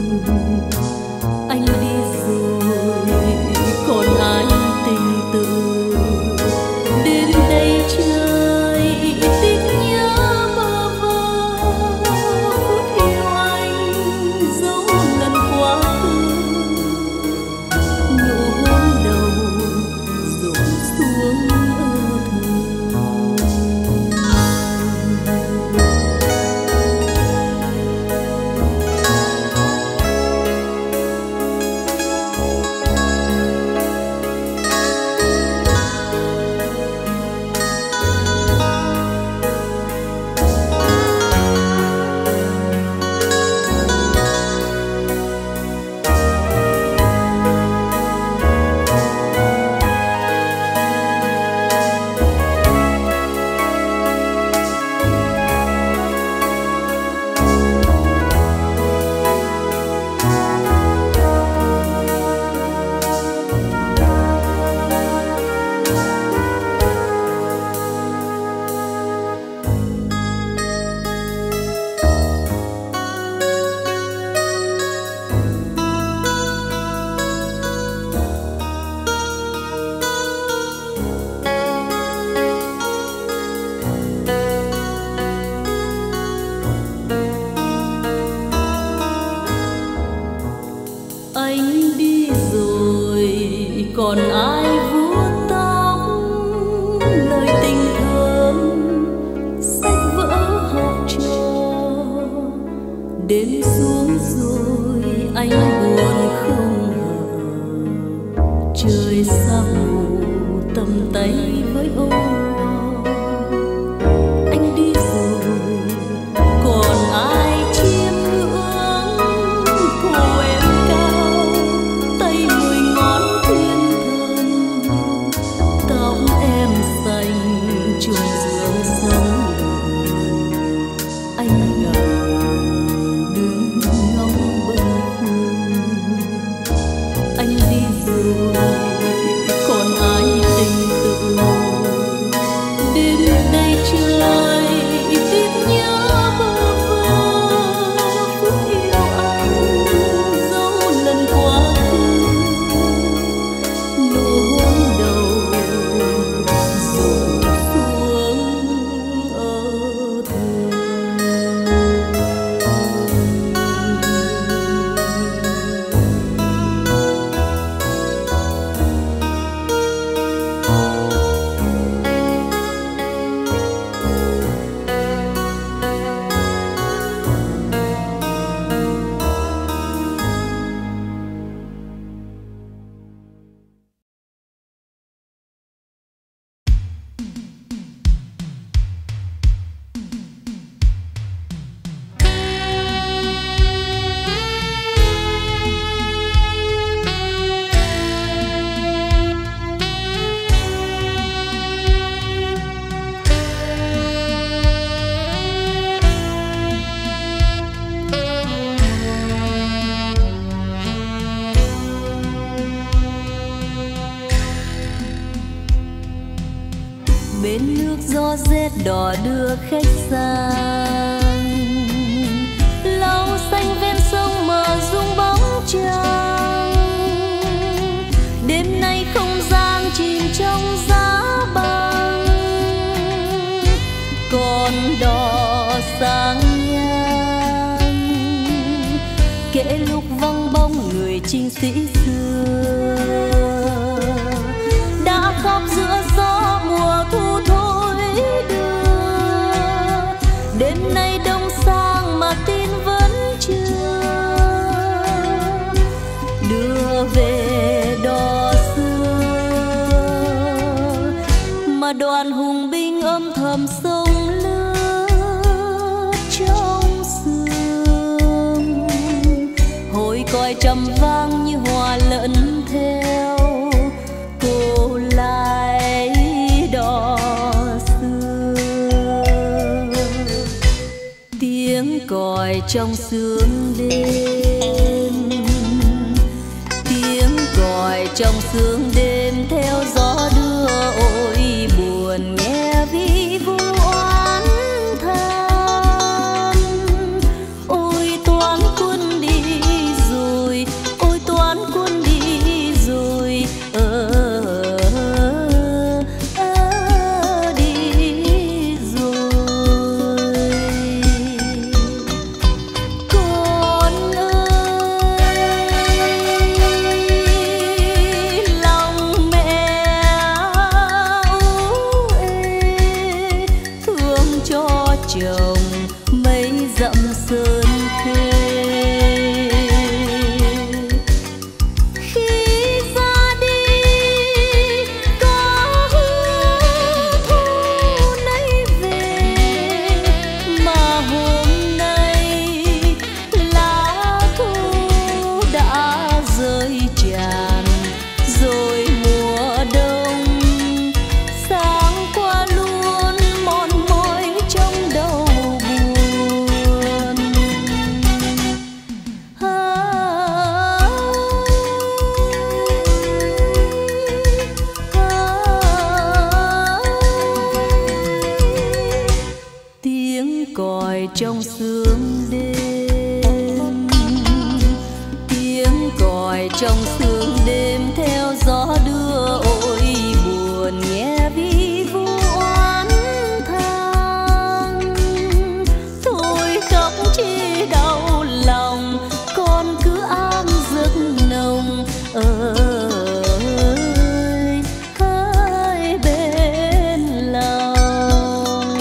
Speaker 2: bên nước gió rét đỏ đưa khách sang, lau xanh ven sông mờ rung bóng trăng. Đêm nay không gian chìm trong giá băng, con đò sáng ngang kể lúc vắng bóng người chinh sĩ xưa, đã khóc giữa gió mùa thu thối đưa. Đêm nay đông sang mà tin vẫn chưa đưa về đò xưa, mà đoàn hùng binh âm thầm sông lướt trong sương. Hồi còi trầm vang như hòa lẫn theo cô lái đò xưa. Tiếng còi trong sương đêm, tiếng còi trong sương đêm theo gió đưa. Ôi buồn nghe vi vu oán than, ôi toán quân đi rồi, ôi toán quân đi rồi. Ờ, ờ, đi rồi. Con ơi, lòng mẹ u ê, thương cho chồng mấy dặm sơn khê. Khi ra đi có hứa thu nay về, mà hôm nay lá thu đã rơi tràn rồi. Mùa đông sáng qua luôn mòn mỏi trong đầu buồn. À, à, tiếng còi trong sương đêm, tiếng còi trong sương đêm theo gió đưa. Ôi buồn nghe vi vu oán than, thôi khóc chi đau lòng, con cứ an giấc nồng. Ơi hỡi bên lòng.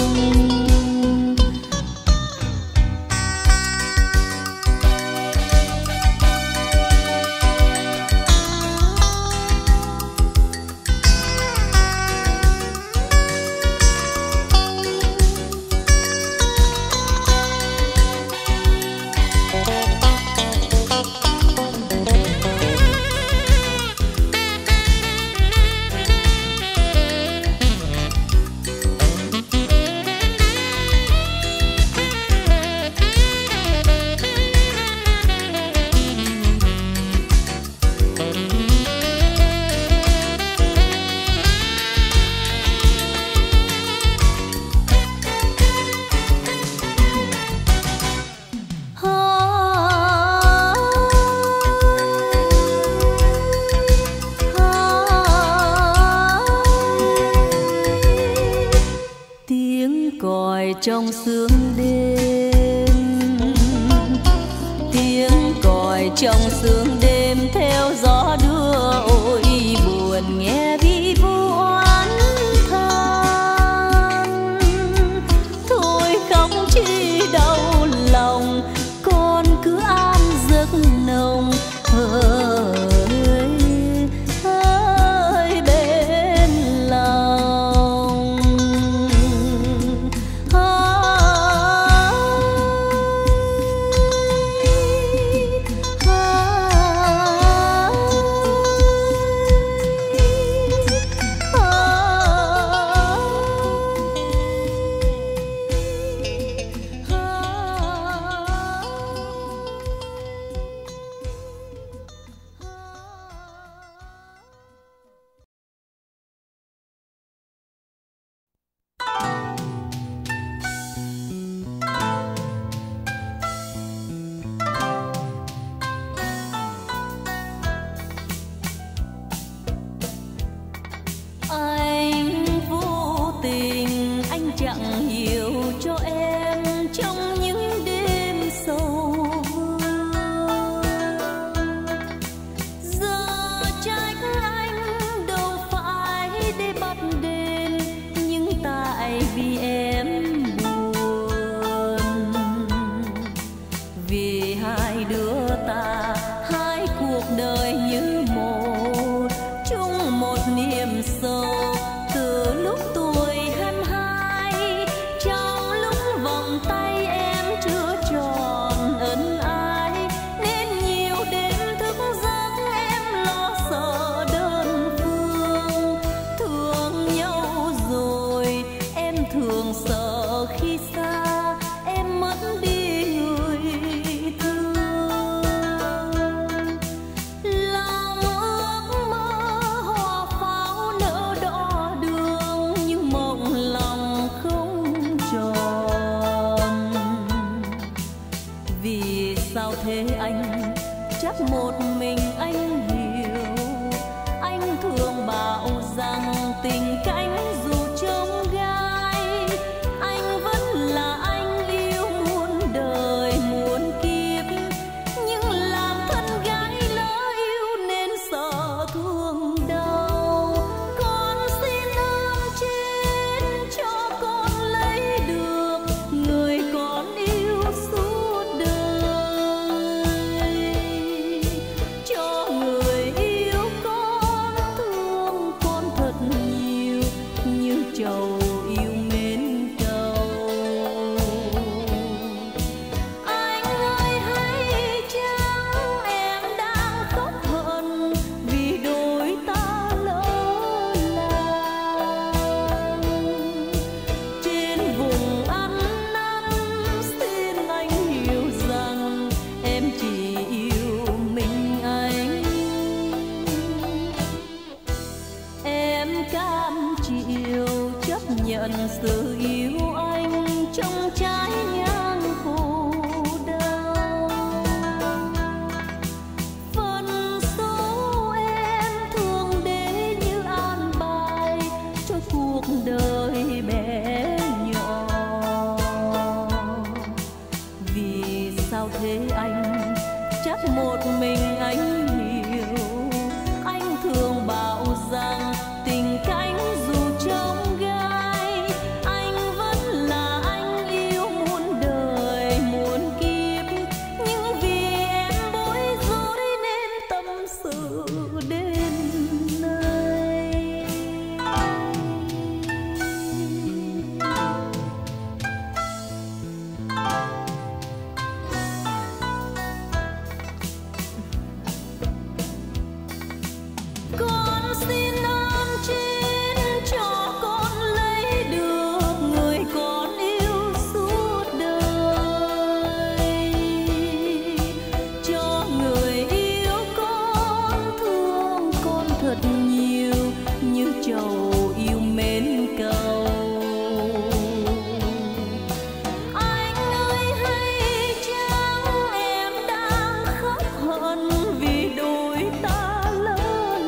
Speaker 2: Tiếng còi trong sương đêm, tiếng còi trong sương đêm theo gió đưa. Ôi buồn nghe vi vu oán than, thôi khóc chi đau lòng, con cứ an giấc nồng. Ơi ơi bên lòng. Ơi, ơi, chẳng hiểu cho em trong những đêm sầu vương. Giờ trách anh đâu phải để bắt đền, nhưng tại vì em buồn. Vì hai đứa ta hai cuộc đời như một, chung một niềm sâu từ lúc tuổi hai mươi hai. Trong lúc vòng tay em chưa tròn ân ái, nên nhiều đêm thức giấc em lo sợ đơn phương. Thương nhau rồi em thường sợ khi xa em mất đi người thương. Lòng ước mơ hoa pháo nở đỏ đường, nhưng mộng lòng không tròn. Vì sao thế anh, chắc một mình anh hiểu. Anh thường bảo rằng tình cánh dù trông gai, anh vẫn là anh yêu muôn đời muôn kiếp. Nhưng làm thân gái lỡ yêu nên sợ thương đau. Con xin ơn trên cho con lấy được người con yêu suốt đời. Cho người yêu con thương con thật nhiều, như trầu yêu mến cầu. Anh ơi hãy chăng em đang khóc hận vì đôi ta lỡ làng. Trên vùng ăn năn xin anh hiểu rằng em chỉ yêu mình anh. Em cam chịu chấp nhận sự yêu anh trong trái ngang khổ đau. Phần số em thường để như an bài cho cuộc đời bé nhỏ. Vì sao thế anh, chắc một mình anh hiểu. Anh thường bảo rằng tình cánh dù trông gai, anh vẫn là anh yêu muôn đời muôn kiếp. Nhưng vì em bối rối nên tâm sự đến nay. Con xin ơn trên cho con lấy được người con yêu suốt đời. Cho người yêu con thương con thật nhiều, như trầu yêu mến cầu. Anh ơi hãy chăng em đang khóc hận vì đôi ta lỡ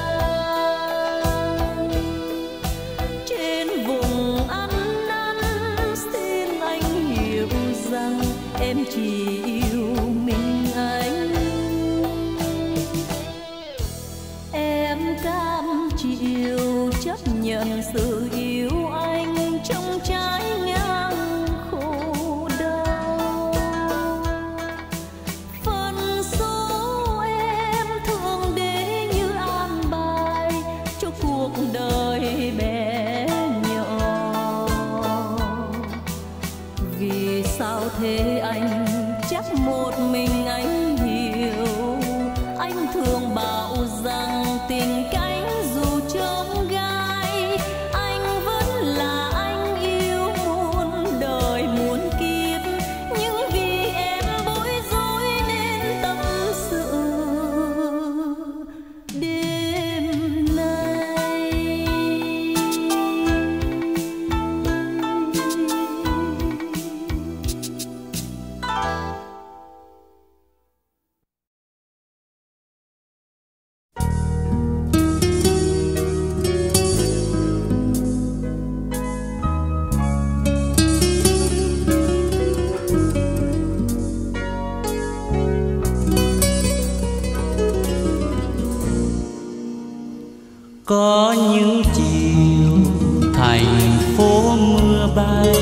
Speaker 2: làng. Trên vùng ăn năn xin anh hiểu rằng em chỉ yêu mình anh. Em cam chịu chấp nhận sự yêu anh trong trái ngang khổ đau. Phần số em thường để như an bài cho cuộc đời bé nhỏ. Vì sao thế anh, chắc một mình anh hiểu. Anh thường bảo rằng tình cánh dù trông gai, anh vẫn là anh yêu muôn đời muôn kiếp. Nhưng vì em bối rối nên tâm sự đêm nay.
Speaker 1: Có những chiều thành phố mưa bay,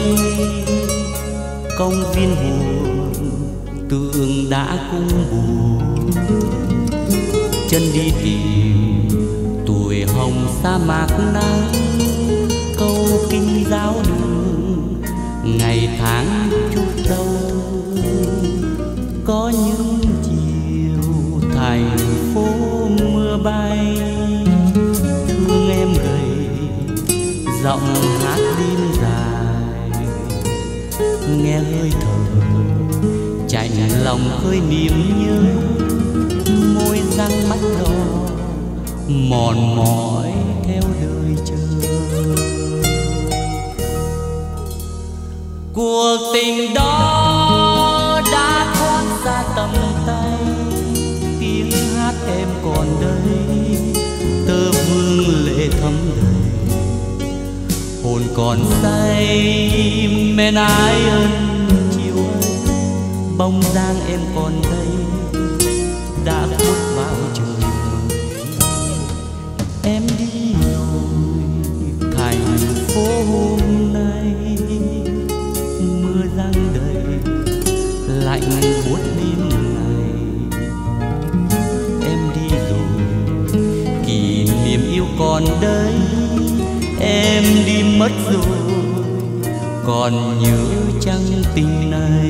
Speaker 1: công viên buồn tượng đã cung buồn, chân đi tìm tuổi hồng sa mạc nắng, câu kinh giáo đường ngày tháng chút đau thương. Có những chiều thành phố mưa bay, thương em gầy giọng hát đêm dài, nghe hơi thở chạy lòng khơi niềm nhớ, môi răng mắt đỏ mòn mỏi theo đời chờ. Cuộc tình đó đã thoát ra tầm tay, tiếng hát em còn đây, tơ vương lệ thấm đầy, hồn còn say men ái ân chiều ấy, bóng dáng em còn đây đã khuất vào trời mây. Em đi rồi thành phố hôm nay, mưa giăng đầy lạnh buốt đêm ngày. Em đi rồi kỷ niệm yêu còn đây, em đi mất rồi còn nhớ chăng tình này.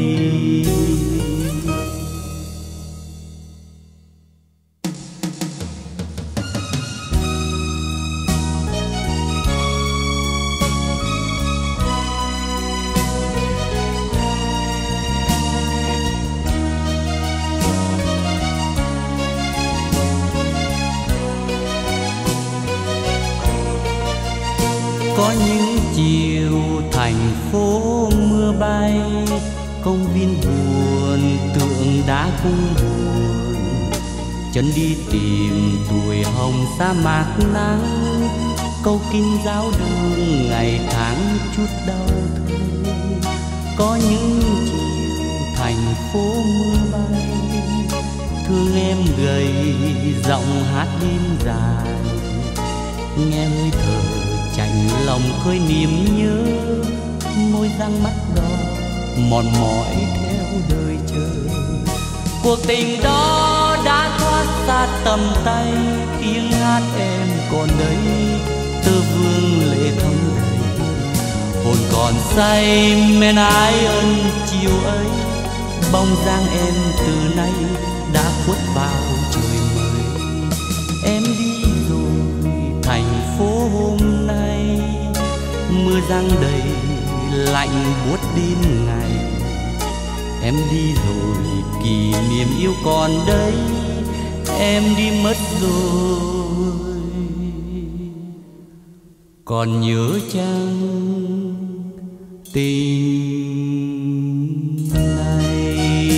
Speaker 1: Có những chiều thành phố mưa bay, công viên buồn tượng đá cung buồn, chân đi tìm tuổi hồng sa mạc nắng, câu kinh giáo đường ngày tháng chút đau thương. Có những chiều thành phố mưa bay, thương em gầy giọng hát đêm dài, nghe hơi thở chạnh lòng khơi niềm nhớ, môi răng mắt đỏ mòn mỏi theo đời chờ. Cuộc tình đó đã thoát ra tầm tay, tiếng hát em còn đây, tơ vương lệ thấm đầy, hồn còn say men ái ân chiều ấy, bóng dáng em từ nay đã khuất vào trời mây. Em đi rồi thành phố hôm nay, mưa giăng đầy lạnh buốt đêm ngày. Em đi rồi kỷ niệm yêu còn đây, em đi mất rồi còn nhớ chăng tình này.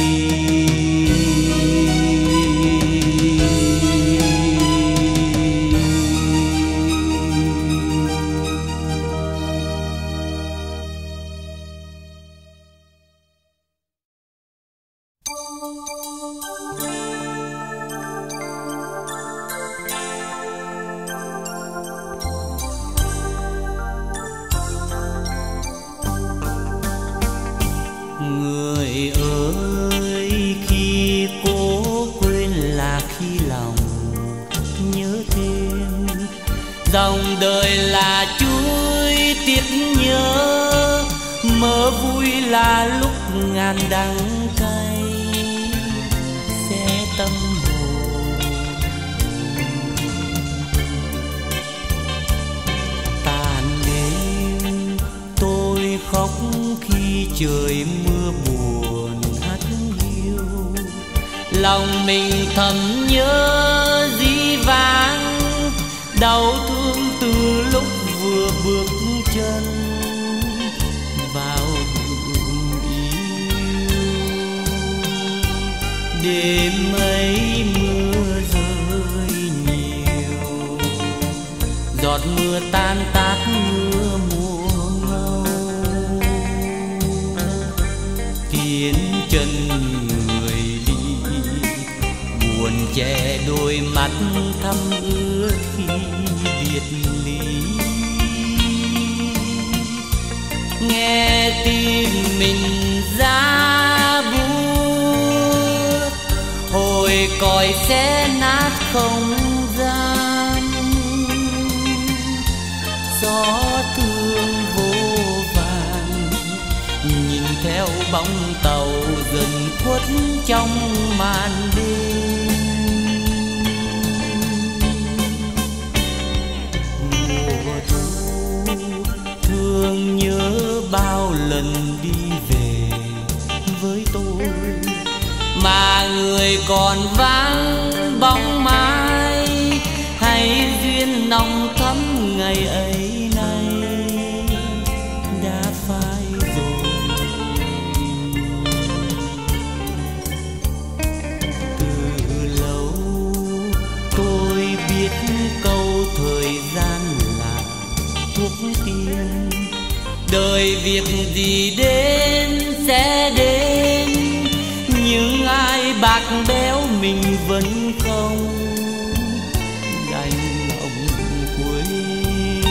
Speaker 1: Người ơi, khi cố quên là khi lòng nhớ thêm, dòng đời là chuối tiếc nhớ, mơ vui là lúc ngàn đắng cay sẽ tâm hồn. Tàn đêm tôi khóc khi trời mưa buồn hắt hiu, lòng mình thầm nhớ dĩ vãng, đau thương từ lúc vừa bước chân vào đường yêu. Đêm ấy mưa rơi nhiều, giọt mưa tan tác mưa mùa ngâu, tiến chân người đi buồn che đôi mắt thắm ướt khi nghe tim mình giá buốt, hồi còi xé nát không gian. Gió thương vô vàn, nhìn theo bóng tàu dần khuất trong màn đêm. Mùa thu thương nhớ bao lần đi về với tôi, mà người còn vắng bóng mai, hay duyên nồng thắm ngày ấy nay đã phai rồi. Từ lâu tôi biết câu thời gian là thuốc tiên, đời việc gì đến sẽ đến, nhưng ai bạc béo mình vẫn không đành lòng quên.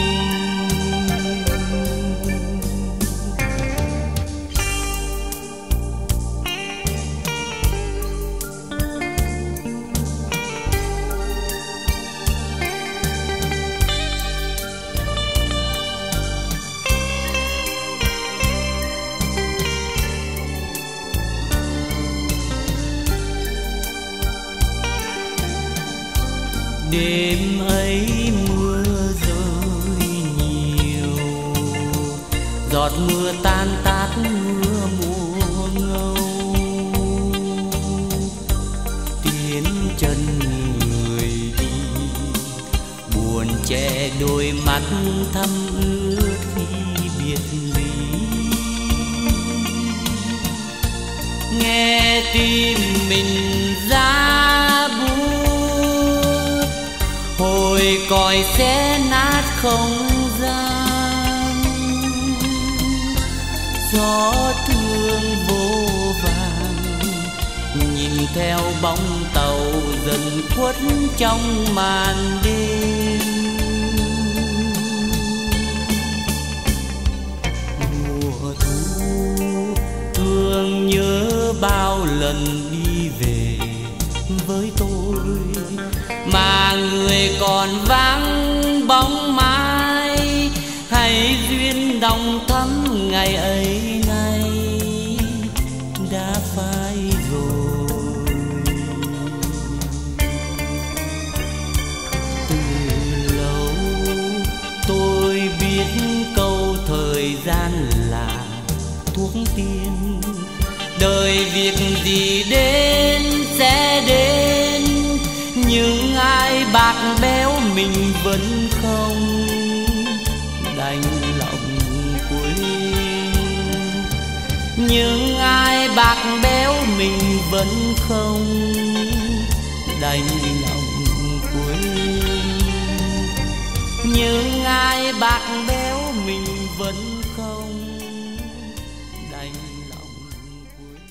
Speaker 1: Đêm ấy mưa rơi nhiều, giọt mưa tan tát mưa mùa ngâu. Tiến chân người đi, buồn che đôi mắt thâm ướt khi biệt ly. Nghe tim mình giá buốt, hồi còi xé nát không gian. Gió thương vô vàn, nhìn theo bóng tàu dần khuất trong màn đêm. Mùa thu thương nhớ bao lần đi về với tôi, mà người còn vắng bóng mai, hay duyên nồng thắm ngày ấy nay đã phai rồi. Từ lâu tôi biết câu thời gian là thuốc tiên, đời việc gì đến sẽ đến, nhưng ai bạc béo mình vẫn không đành lòng quên. Nhưng ai bạc béo mình vẫn không đành lòng quên. Nhưng ai bạc béo mình vẫn không đành lòng quên.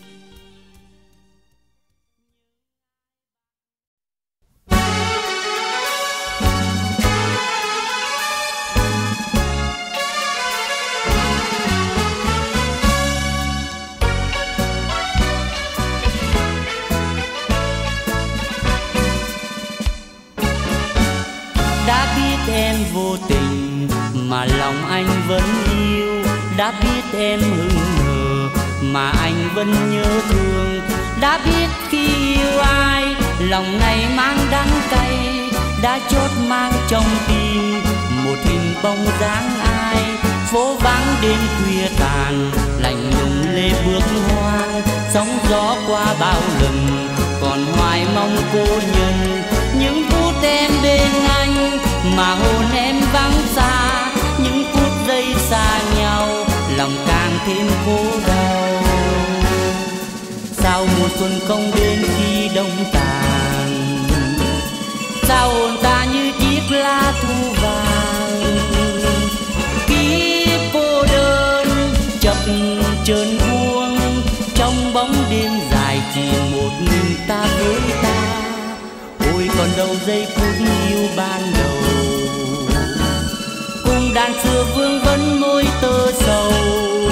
Speaker 1: Đã biết em vô tình mà lòng anh vẫn yêu, đã biết em hững hờ mà anh vẫn nhớ thương. Đã biết khi yêu ai lòng này mang đắng cay, đã chốt mang trong tim một hình bóng dáng ai. Phố vắng đêm khuya tàn, lạnh lùng lê bước hoang, sóng gió qua bao lần còn hoài mong cô nhân. Những phút em bên anh mà hồn em vắng xa, những phút giây xa nhau lòng càng thêm khổ đau. Sao mùa xuân không đến khi đông tàn, sao hồn ta như chiếc lá thu vàng. Kiếp cô đơn chập chờn buông, trong bóng đêm dài chỉ một mình ta với ta. Ôi còn đâu giây phút yêu ban đầu, cùng đàn xưa vương vấn môi tơ sầu.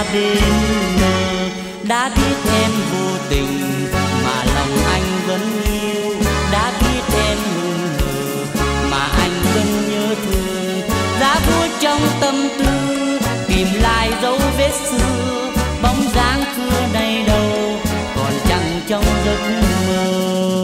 Speaker 1: đến mơ. Đã biết em vô tình mà lòng anh vẫn yêu, đã biết em hững hờ mà anh vẫn nhớ thương. Giá buốt trong tâm tư tìm lại dấu vết xưa, bóng dáng xưa nay đâu còn chẳng trong giấc mơ.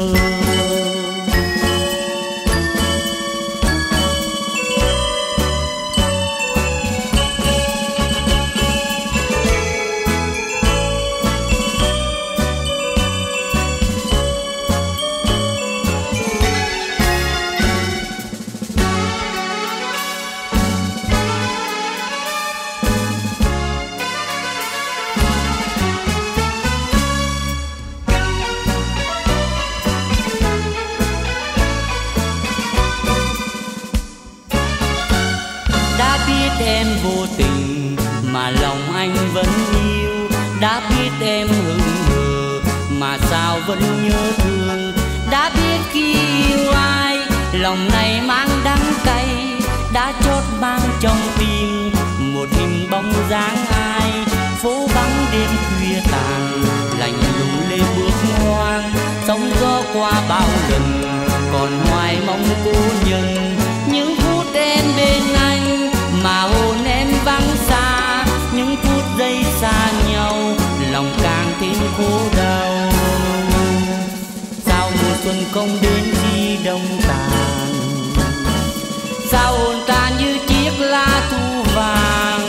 Speaker 1: Em vô tình mà lòng anh vẫn yêu, đã biết em hững hờ mà sao vẫn nhớ thương. Đã biết khi yêu ai lòng này mang đắng cay, đã chót mang trong tim một hình bóng dáng ai. Phố vắng đêm khuya tàn lạnh lùng lê bước ngoan, sóng gió qua bao lần còn hoài mong cô nhân. Những phút em bên anh mà hồn em vắng xa, những phút giây xa nhau lòng càng thêm khổ đau. Sao mùa xuân không đến khi đông tàn, sao hồn ta như chiếc lá thu vàng.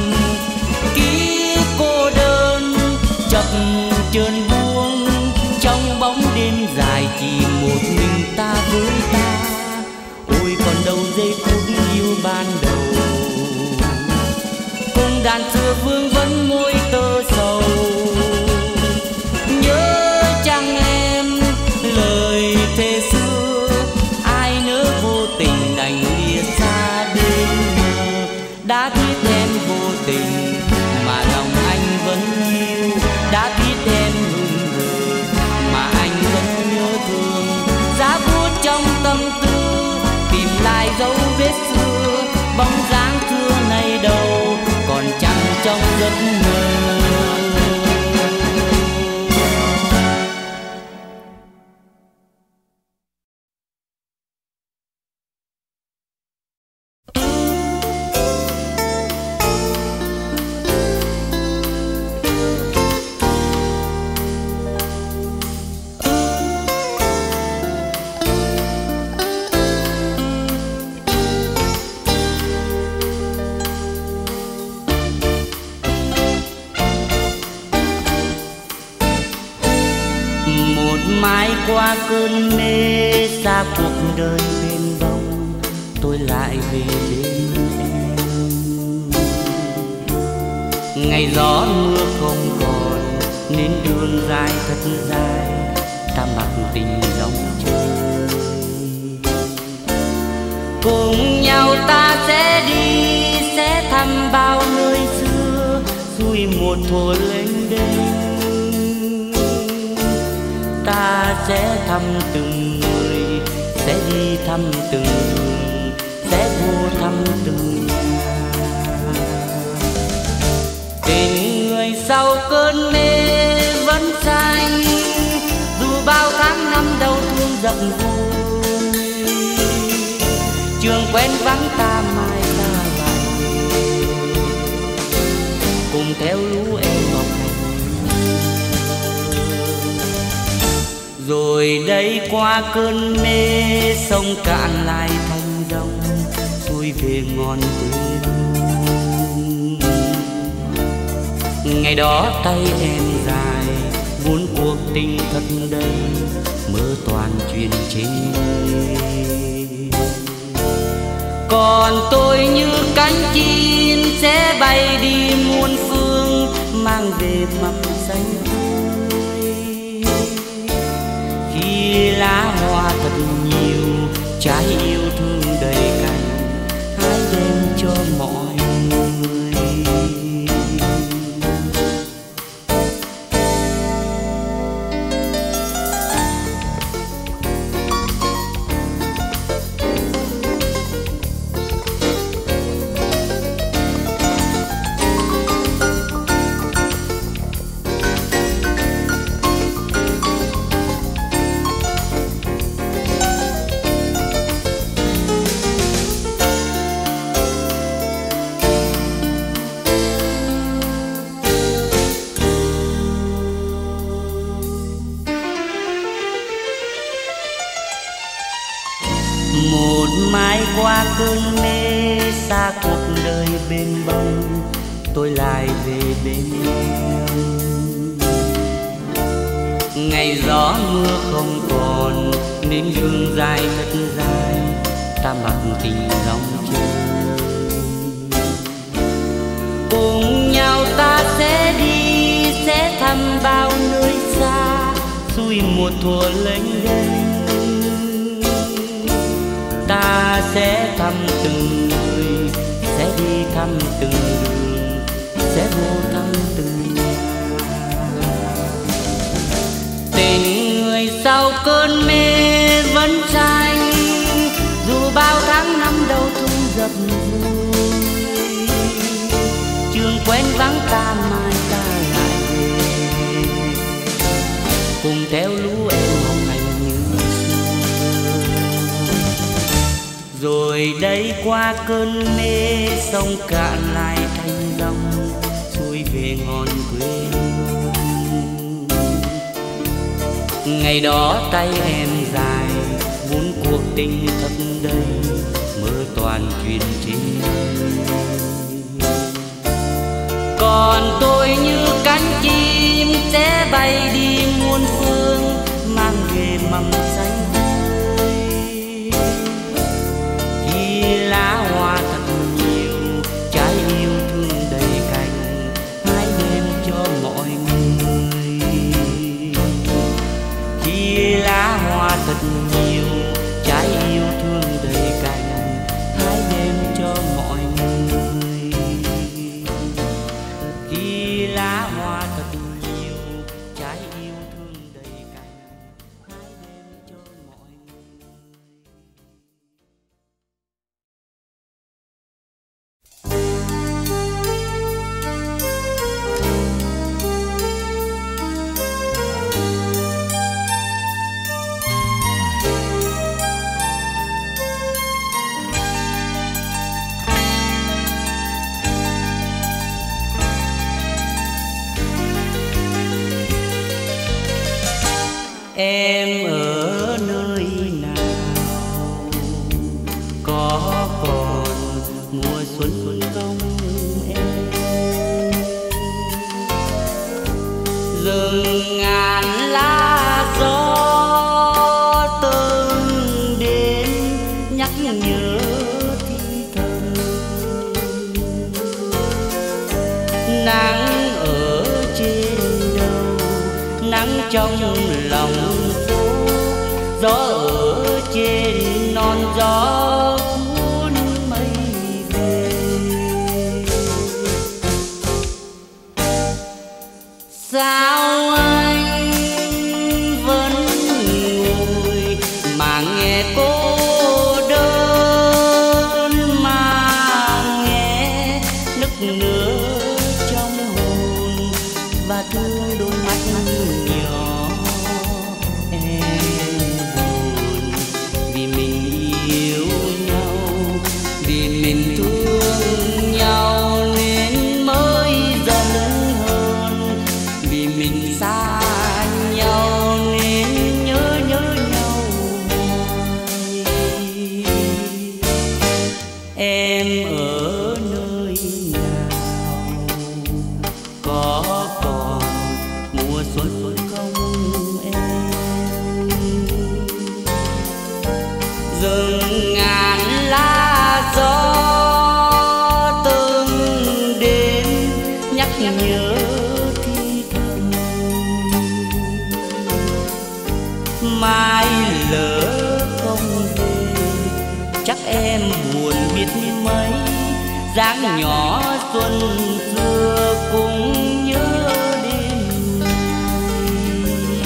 Speaker 1: Ký cô đơn chập chờn buông, trong bóng đêm dài chỉ một mình ta với ta. Ôi còn đâu giây phút yêu ban đầu, cùng đàn xưa vương vấn môi tơ sầu. Nhớ chăng em lời thề xưa, ai nỡ vô tình đành lìa xa đến mơ. Đã biết em vô tình mà lòng anh vẫn yêu, đã biết em hững hờ mà anh vẫn nhớ thương. Giá buốt trong tâm tư tìm lại dấu vết xưa, bóng dáng xưa nay đâu còn chẳng trong giấc mơ. Mãi qua cơn mê xa cuộc đời bên bóng, tôi lại về bên em. Ngày gió mưa không còn nên đường dài thật dài, ta mặc tình dòng chơi. Cùng nhau ta sẽ đi, sẽ thăm bao nơi xưa, xuôi một thuở lênh đênh. Ta sẽ thăm từng người, sẽ đi thăm từng đường, sẽ vô thăm từng nhà. Tình người sau cơn mê vẫn xanh, dù bao tháng năm đau thương dập vùi. Trường quen vắng ta mai ta lại, cùng theo lũ em ngọc hành. Rồi đây qua cơn mê sông cạn lại thành dòng, xuôi về ngọn quê hương. Ngày đó tay em dài muốn cuộc tình thật đầy, mơ toàn chuyện trên mây. Còn tôi như cánh chim sẽ bay đi muôn phương, mang về mầm xanh tươi. Khi lá hoa thật nhiều, trái yêu thương đầy cành, hãy đem cho mọi người. một mai qua cơn mê xa cuộc đời bên bông, tôi lại về bên em. Ngày gió mưa không còn nên đường dài thật dài, ta mặc tình dòng chơi. Cùng nhau ta sẽ đi, sẽ thăm bao nơi xa, xuôi một thuở lênh đênh. Ta sẽ thăm từng người, sẽ đi thăm từng đường, sẽ vô thăm từng nhà. Tình người sau cơn mê vẫn xanh, dù bao tháng năm đầu thu dập vui. Trường quen vắng ta mai ta lại về, cùng theo lũ em hồng hành như xưa. Rồi đây qua cơn mê sông cạn lại thành dòng, xuôi về ngọn quê hương. Ngày đó tay em dài muốn cuộc tình thật đầy, mơ toàn chuyện trên đời. Còn tôi như cánh chim sẽ bay đi muôn phương, mang về mầm xanh tươi. Khi lá hoa thật nhiều, trái yêu thương đầy cành, hãy đem cho mọi người. Khi lá hoa thật nhiều, trái yêu thương đầy cành, hãy đem cho mọi người. Khi lá hoa thật nhiều, trái yêu thương đầy cành, hãy đem cho mọi người. Em ở nơi nào, có còn mùa xuân xuân không em? Rừng ngàn lá gió từng đến nhắc nhớ thi thầm. Nắng ở trên đầu, nắng trong lòng phố, gió ở trên non gió cuốn mây về. Sao anh vẫn ngồi mà nghe cô đơn, mà nghe nức nở trong hồn và thương đôi mắt nhỏ em buồn. Vì mình yêu nhau, vì mình thương nhau nên mới dần hơn. Vì mình xa nhau nên nhớ nhớ nhau hoài. Em ở nơi nào, có còn mùa xuân xuân không em? Rừng ngàn lá gió từng đến nhắc nhớ thi thầm. Mai lỡ không về chắc em buồn biết mấy, dáng nhỏ xuân xưa cũng nhớ đêm nay.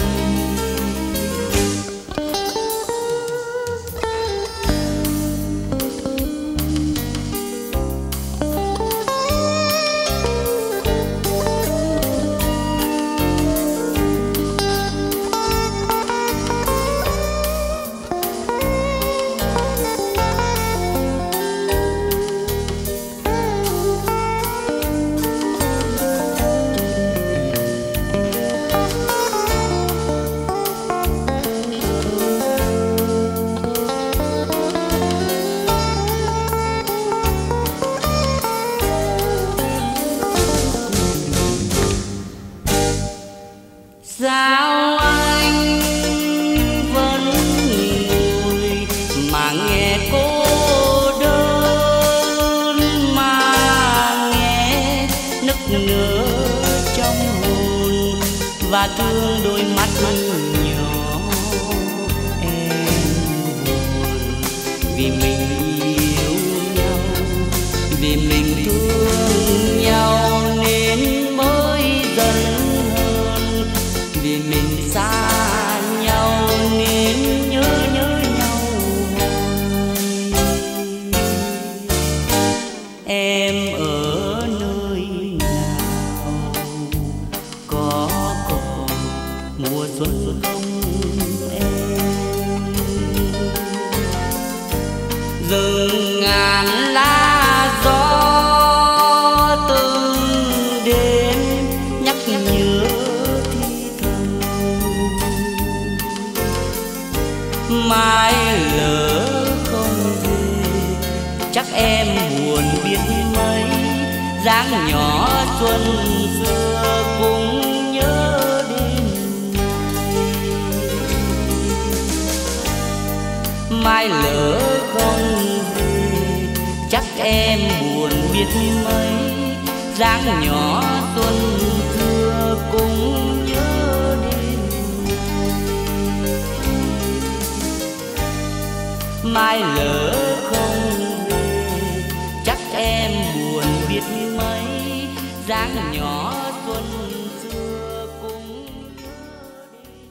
Speaker 1: vì mình yêu nhau, vì mình thương nhau nên mới dần hơn, vì mình xa nhau nên nhớ nhớ nhau hoài. Em ở nơi nào, có còn mùa xuân không em? Rừng ngàn lá gió từng đêm nhắc nhớ thi thầm, mai lỡ không về chắc em buồn biết mấy, dáng nhỏ xuân xưa cũng nhớ đến mai lỡ không về chắc em buồn biết mấy, dáng nhỏ xuân xưa cũng nhớ đến mai lỡ không về chắc em buồn biết mấy, dáng nhỏ xuân xưa cũng nhớ đến.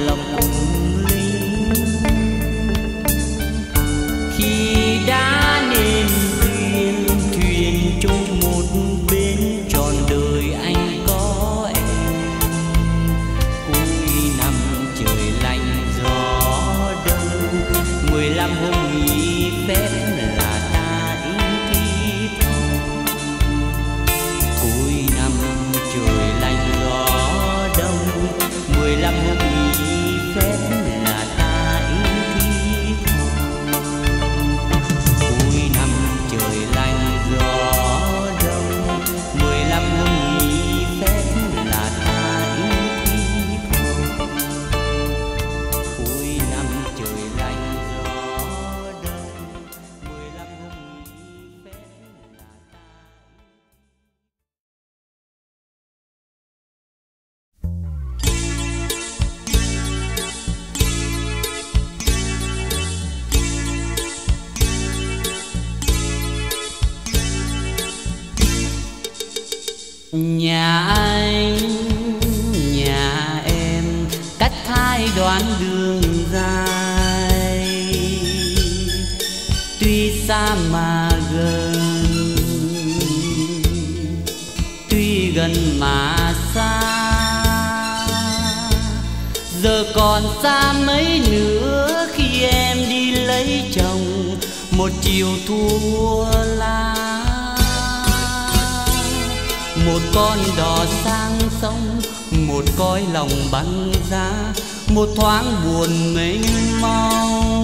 Speaker 1: lòng cùng linh. Khi đã nên duyên thuyền chung một bên, trọn đời anh có em. Cuối năm trời lạnh gió đông, mười lăm hôm nghỉ phép là ta in thi thầm. Cuối năm trời lạnh gió đông, mười lăm hôm nghỉ phép là ta in thi thầm. Cuối năm trời lạnh gió đông, mười lăm hôm nghỉ phép là ta in thi thầm. Cuối năm trời lạnh gió đông, mười lăm hôm nghỉ phép là ta. Nhà anh, nhà em cách hai đoạn đường dài, tuy xa mà gần, tuy gần mà xa. Giờ còn xa mấy nữa khi em đi lấy chồng, một chiều thua lá. Một con đò sang sông, một cõi lòng băng giá, một thoáng buồn mênh mông.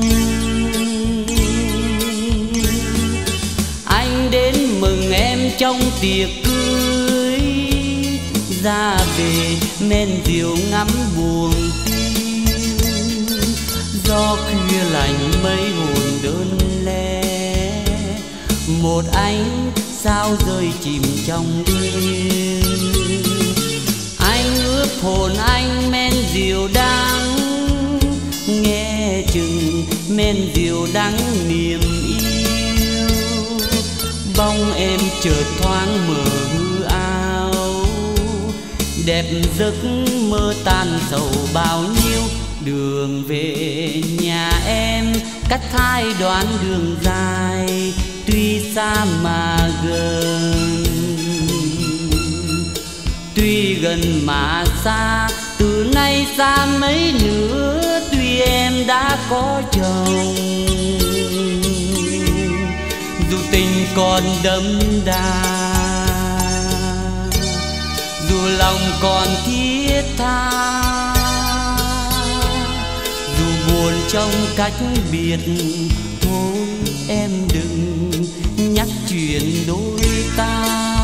Speaker 1: Anh đến mừng em trong tiệc cưới, ra về men rượu ngắm buồn tiêu. Gió khuya lạnh mây hồn đơn lẻ, một ánh sao rơi chìm trong đêm. Anh ướp hồn anh men rượu đắng, nghe chừng men rượu đắng niềm yêu. Bóng em chợt thoáng mờ hư ảo, đẹp giấc mơ tan sầu bao nhiêu. Đường về nhà em cách hai đoạn đường dài, tuy xa mà gần, tuy gần mà xa. Từ nay xa mấy nữa, tuy em đã có chồng, dù tình còn đậm đà, dù lòng còn thiết tha, dù buồn trong cách biệt. Thôi em đừng nhắc chuyện đôi ta.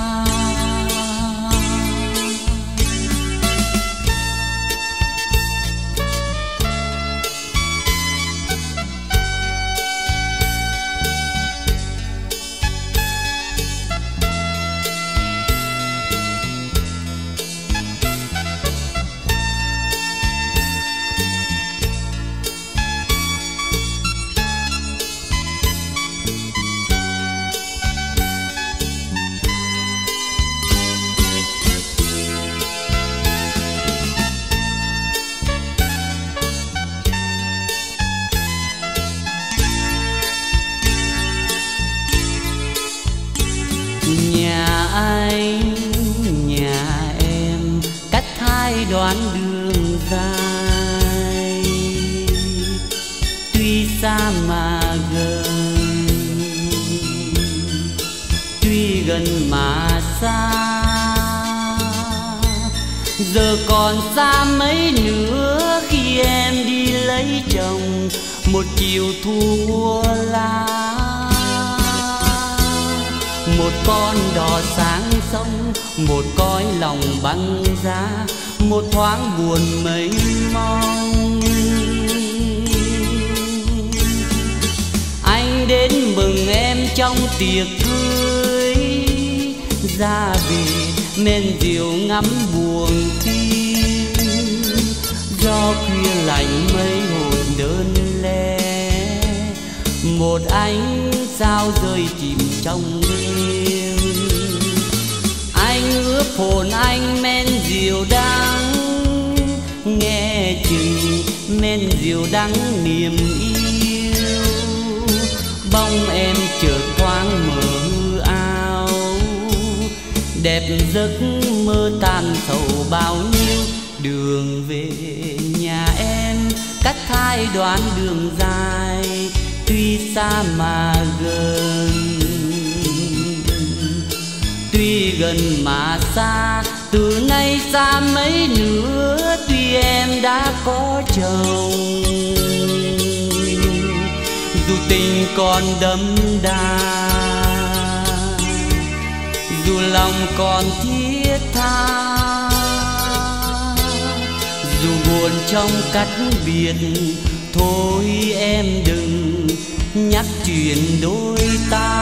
Speaker 1: Nhà anh, nhà em cách hai đoạn đường dài, tuy xa mà gần, tuy gần mà xa. Giờ còn xa mấy nữa khi em đi lấy chồng, một chiều thua lá. Một con đò sáng sông, một cõi lòng băng giá, một thoáng buồn mênh mông. Anh đến mừng em trong tiệc cưới, ra về men rượu ngắm buồn tiêu. Gió khuya lạnh mây hồn đơn lẻ, một ánh sao rơi chìm trong đêm. Anh ướp hồn anh men rượu đắng, nghe chừng men rượu đắng niềm yêu. Bóng em chợt thoáng mờ ảo, đẹp giấc mơ tan sầu bao nhiêu. Đường về nhà em cách hai đoạn đường dài, tuy xa mà gần, tuy gần mà xa. Từ nay xa mấy nữa, tuy em đã có chồng, dù tình còn đậm đà, dù lòng còn thiết tha, dù buồn trong cách biệt. Thôi em đừng nhắc chuyện đôi ta.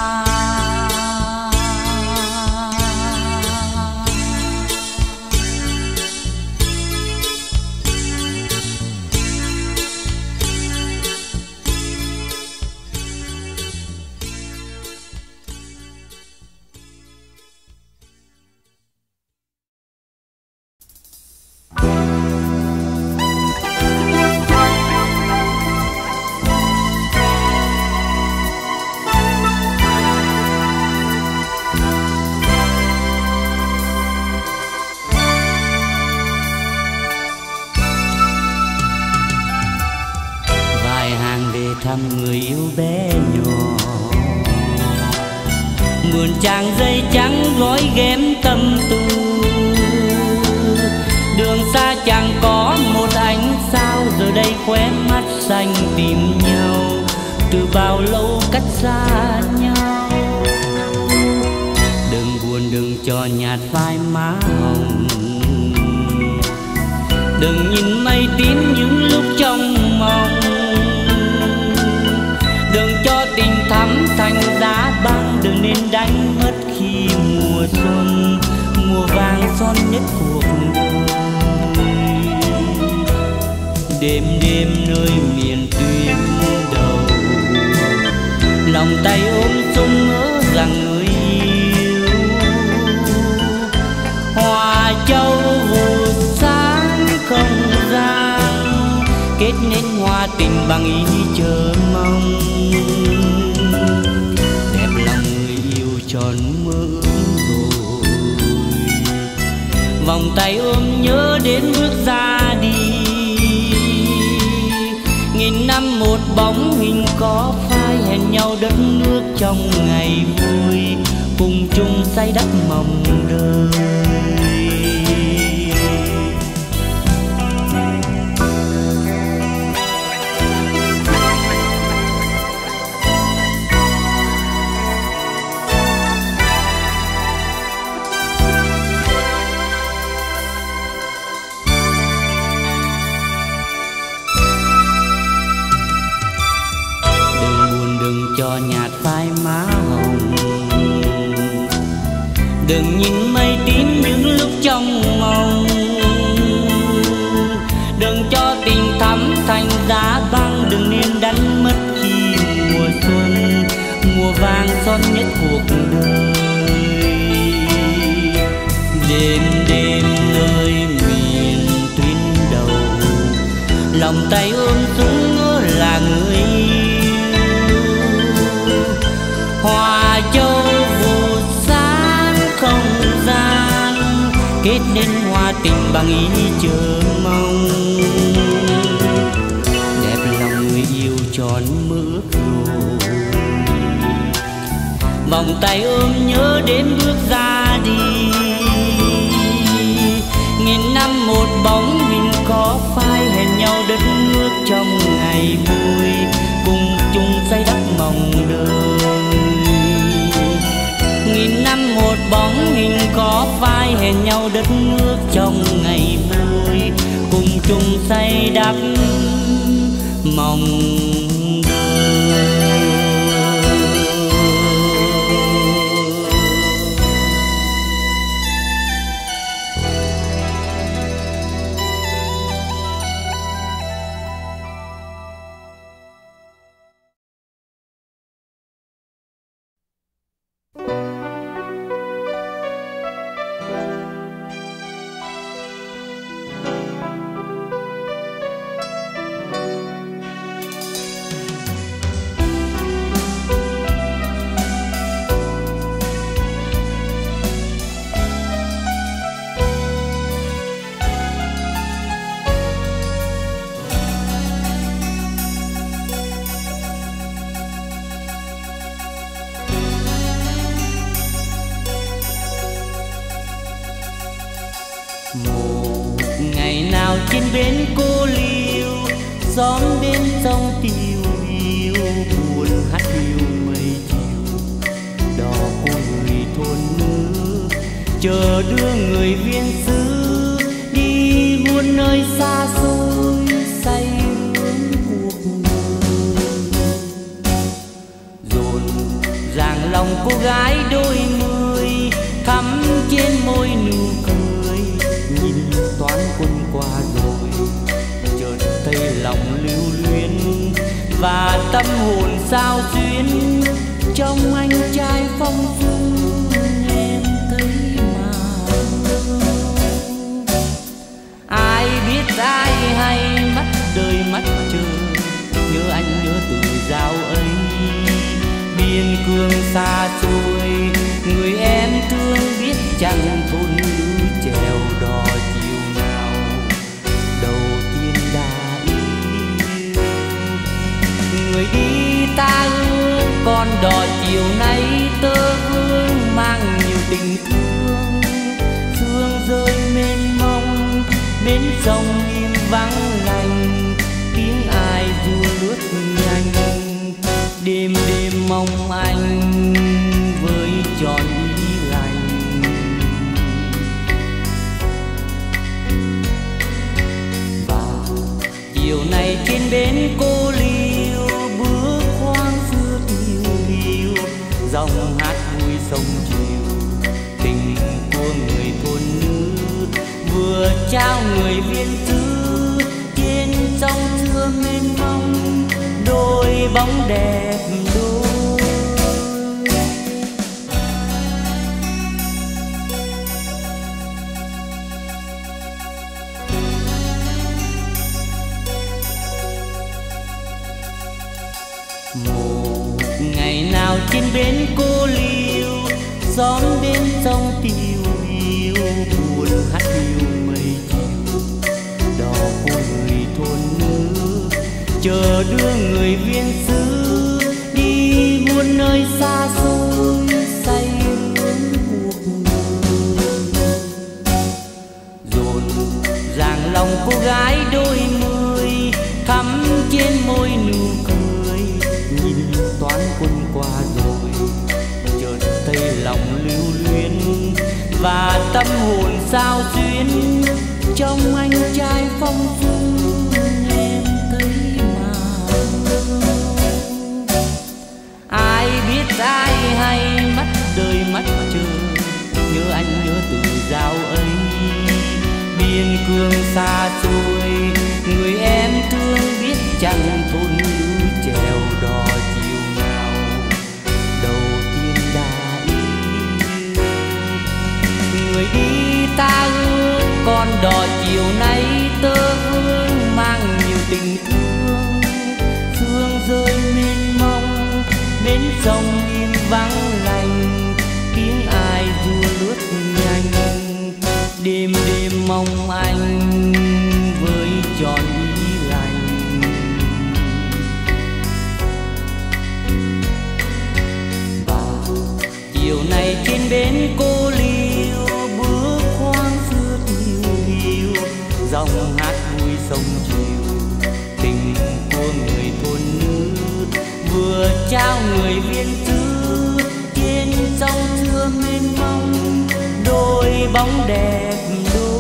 Speaker 1: Thăm người yêu bé nhỏ, mượn chàng dây trắng gói ghém tâm tư. Đường xa chẳng có một ánh sao, giờ đây khóe mắt xanh tìm nhau, từ bao lâu cách xa nhau. Đừng buồn đừng cho nhạt phai má hồng, đừng nhìn mây tím những lúc trong mộng. Đừng cho tình thắm thành giá băng, đừng nên đánh mất khi mùa xuân, mùa vàng son nhất cuộc đời. Đêm đêm nơi miền tuyến đầu, lòng tay ôm sung ngỡ rằng người yêu. Hoa châu vụt sáng không gian, kết nên hoa tình bằng ý chờ mong. Đẹp lòng người yêu tròn mơ ước rồi, vòng tay ôm nhớ đến bước ra đi. Nghìn năm một bóng hình có phai, hẹn nhau đất nước trong ngày vui, cùng chung say đắm mộng đời. Cho nhạt phai má hồng, đừng nhìn mây tím những lúc trong mộng. Đừng cho tình thắm thành giá băng, đừng nên đánh mất khi mùa xuân, mùa vàng son nhất cuộc đời. Đêm đêm nơi miền tuyến đầu, lòng tay ôm súng ngỡ là người yêu. Hoa châu vụt sáng không gian, kết nên hoa tình bằng ý chờ mong. Đẹp lòng người yêu tròn mơ ước rồi, vòng tay ôm nhớ đến bước ra đi. Nghìn năm một bóng hình có phai, hẹn nhau đất nước trong ngày vui, cùng chung say đắm mộng đời. Nghìn năm một bóng hình có phai, hẹn nhau đất nước trong ngày vui, cùng chung say đắm mộng đời. nào trên bến cô liêu, xóm bên sông tiêu hiu, buồn hát hiu mây chiều. Đò của người thôn nữ chờ đưa người viên xứ đi muôn nơi xa xôi, say hướng cuộc đời. Rộn ràng lòng cô gái đôi mươi, thắm trên môi nụ cười, nhìn toán quân qua rồi chợt thấy lòng lưu luyến, và tâm hồn sao duyên trong anh trai phong phú em thấy mà. Ai biết ai hay mắt đời mắt trời, nhớ anh nhớ từ giao ấy, biên cương xa xôi người em thương biết chẳng thôn nữ chèo đò chiều nào đầu tiên đã yêu. Người đi ta hương còn đò chiều nay tơ hương mang nhiều tình thương, sương rơi mênh mông bến sông im vắng lành, tiếng ai du lướt nhanh, đêm đêm mong anh với tròn ý lành. Và chiều nay trên bến cô liêu, bước khoang xưa tiêu hiu, dòng hát vui sông chiều, tình của người thôn nữ vừa trao người viên xứ. Trên sông xưa mênh mông đôi bóng đẹp đôi. Một ngày nào trên bến cô liêu, xóm bên sông tiêu hiu, buồn hát hiu mây chiều. Đò của người thôn nữ chờ đưa người viên xứ đi muôn nơi xa xôi, say hướng cuộc đời. Rộn ràng lòng cô gái đôi mươi, thắm trên môi nụ cười, nhìn toán quân qua rồi chợt thấy lòng lưu luyến, và tâm hồn sao duyên trong anh trai phong phú em thấy mà. Ai biết ai hay mắt đời mắt trời, nhớ anh nhớ từ giao ấy, biên cương xa xôi người em thương biết chẳng thôn nữ chèo đò chiều nào đầu tiên đã yêu. Người đi ta hương còn đò chiều nay tơ hương mang nhiều tình thương, sương rơi mênh mông bến sông im vắng lành, tiếng ai du lướt nhanh, đêm đêm mong anh với tròn ý lành. Và chiều nay trên bến cô liêu, bước khoang xưa tiêu hiu, dòng hát vui sông chiều, tình của người thôn nữ vừa trao người viên xứ. Trên sông xưa mênh mông đôi bóng đẹp đôi.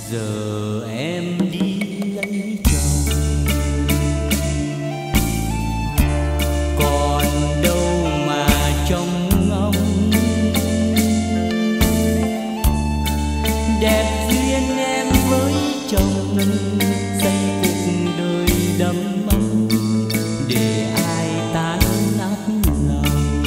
Speaker 1: giờ em đi lấy chồng, còn đâu mà trông ngóng. Đẹp duyên em với chồng, xây cuộc đời đắm ấm, để ai tan nát lòng.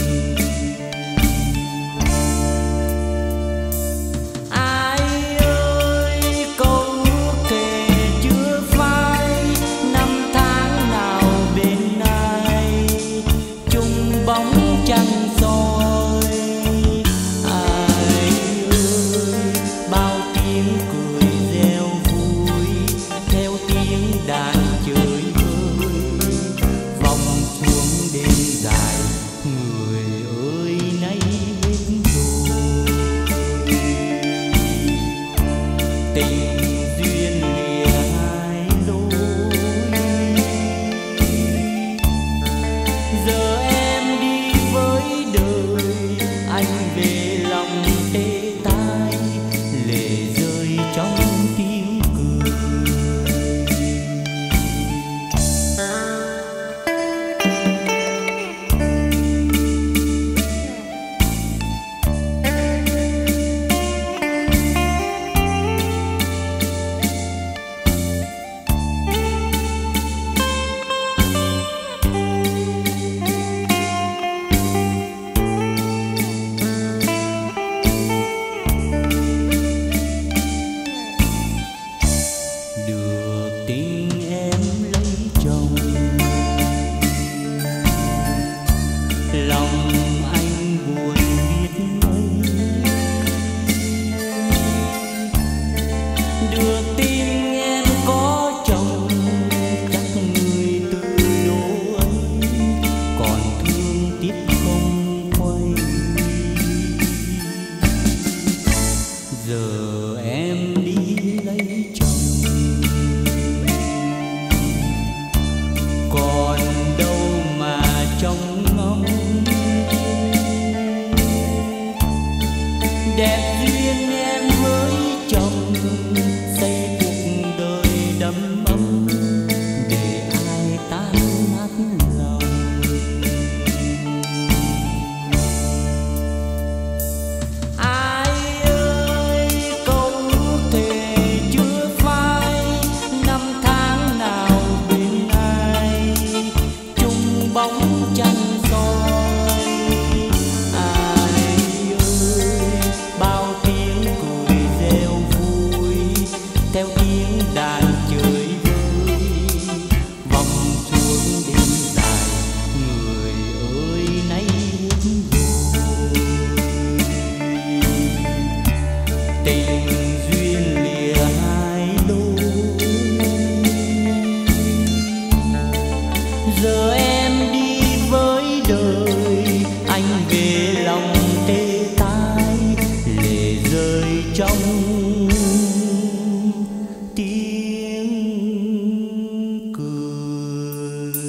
Speaker 1: Ai ơi câu ước thề chưa phai, năm tháng nào bên ai chung bóng trăng soi. Ai ơi bao tiếng cười reo vui, theo tiếng đàn chơi vơi, vòng xuống đêm dài. Người ơi nay hết rồi, tình duyên lìa hai lối. Giờ em đi với đời, anh về lòng tê tái, lệ rơi trong tiếng cười. Được tin em lấy chồng, lòng anh buồn biết mấy. Được tin em có chồng, chắc người từ đố ấy còn thương tiếc không quay. Giờ em đi lấy chồng, còn đâu mà trông ngóng. Đẹp duyên em với chồng, xây cuộc đời đắm ấm, để ai tan nát lòng. Ai ơi câu ước thề chưa phai, năm tháng nào bên ai chung bóng trăng soi. Ai ơi bao tiếng cười reo vui, theo tiếng đàn chơi vơi, vòng xuống đêm dài. Người ơi nay hết rồi, tình duyên lìa hai lối. Giờ em đi với đời, anh về lòng tê tái, lệ rơi trong tiếng cười.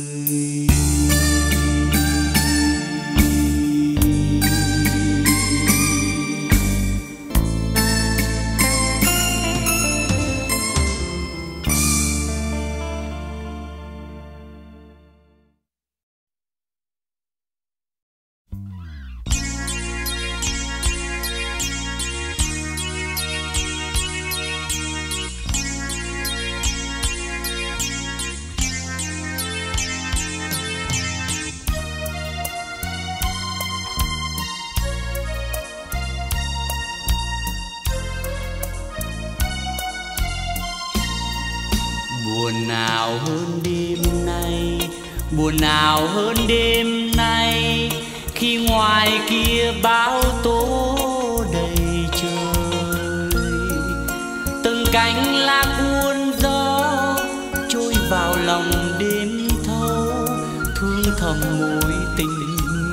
Speaker 1: Buồn nào hơn đêm nay, buồn nào hơn đêm nay, khi ngoài kia bão tố đầy trời. Từng cánh lá cuốn gió trôi vào lòng đêm thâu, thương thầm mối tình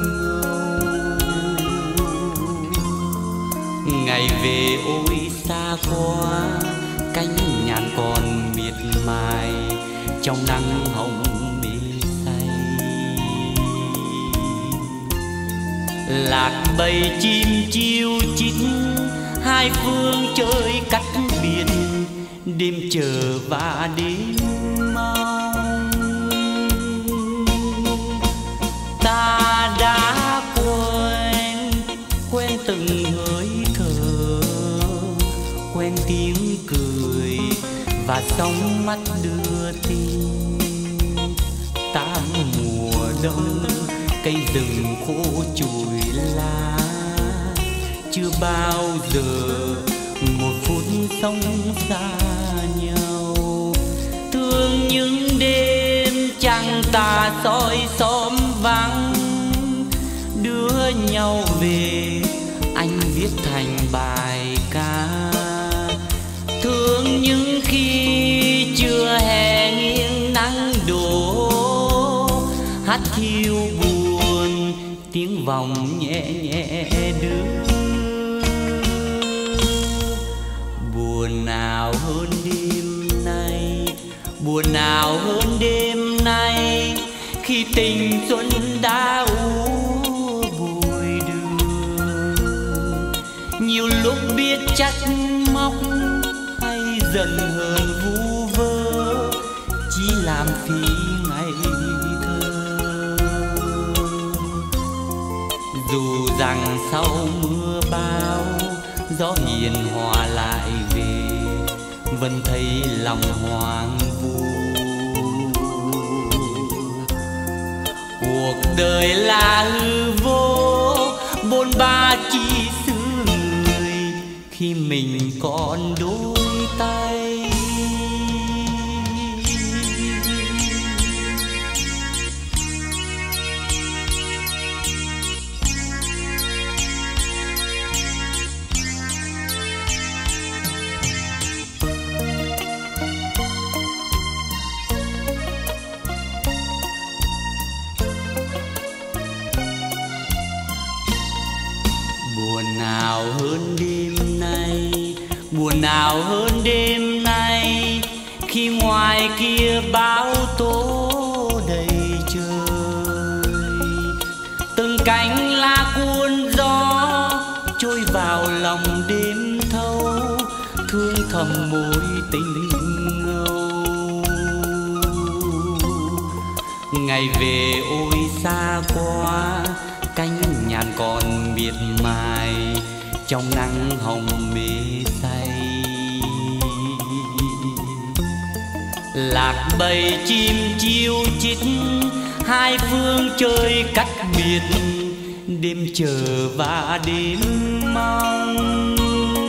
Speaker 1: ngâu. Ngày về ôi xa quá, cánh nhàn còn miệt mài trong nắng hồng mê say. Lạc bầy chim chiêu chít, hai phương trời cách biệt. đêm chờ và đêm mong. Ta đã quen quen từng hơi thở, quen tiếng cười và sóng mắt đưa tin. Tám mùa đông cây rừng khô chùi lá, chưa bao giờ một phút sống xa nhau. Thương những đêm trăng tà soi xóm vắng, đưa nhau về anh viết thành bài ca. Thương những khi chưa hè nghiêng nắng đổ, hát thiêu buồn tiếng vòng nhẹ nhẹ đưa. Buồn nào hơn đêm nay, buồn nào hơn đêm nay, khi tình xuân đã úa bụi đường. Nhiều lúc biết trách móc hay giận hờn vu vơ, chỉ làm phí ngày thơ. Dù rằng sau mưa bão gió hiền hòa lại về, vẫn thấy lòng hoang vu. Cuộc đời là hư vô, bôn ba chỉ xứ người, khi mình còn đôi tay. Buồn nào hơn đêm nay, buồn nào hơn đêm nay, khi ngoài kia bão tố đầy trời. Từng cánh lá cuốn gió trôi vào lòng đêm thâu, thương thầm mối tình ngâu. Ngày về ôi xa quá, cánh nhàn còn miệt mài trong nắng hồng mê say. Lạc bầy chim chiêu chít hai phương trời cách biệt, đêm chờ và đêm mong.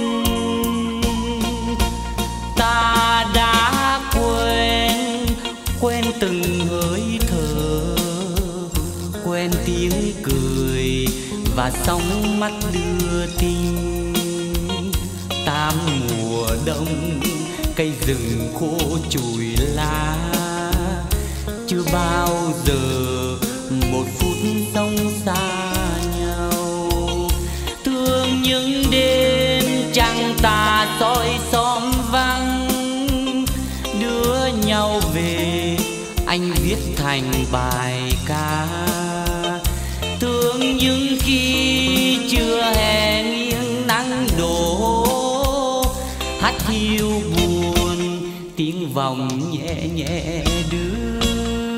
Speaker 1: Ta đã quen quen từng hơi thở, quen tiếng cười và sóng mắt đưa tin. Tám mùa đông cây rừng khô chùi lá, chưa bao giờ một phút sống xa nhau. Thương những đêm trăng tà soi xóm vắng, đưa nhau về anh viết thành bài ca. Thương những khi chưa hè nghiêng nắng đổ, hát hiu buồn tiếng vòng nhẹ nhẹ đưa.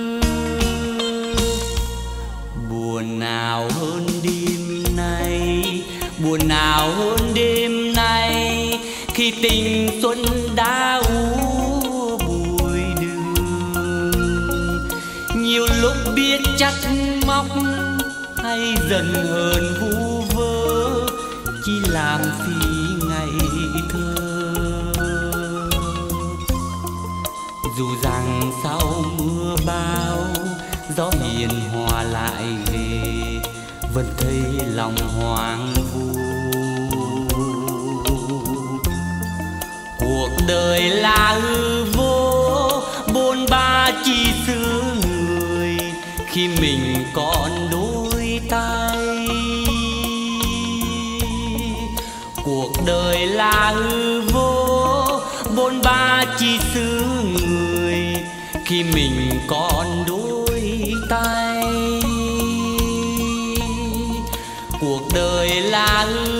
Speaker 1: Buồn nào hơn đêm nay, buồn nào hơn đêm nay, khi tình xuân đã úa bụi đường. Nhiều lúc biết trách móc hay giận hờn vu vơ, chỉ làm phí ngày thơ. Dù rằng sau mưa bão gió hiền hòa lại về, vẫn thấy lòng hoang vu. Cuộc đời là hư vô, bôn ba chỉ xứ người, khi mình còn đôi tay. Cuộc đời là hư vô, bôn ba chỉ xứ người, khi mình còn đôi tay. Cuộc đời là hư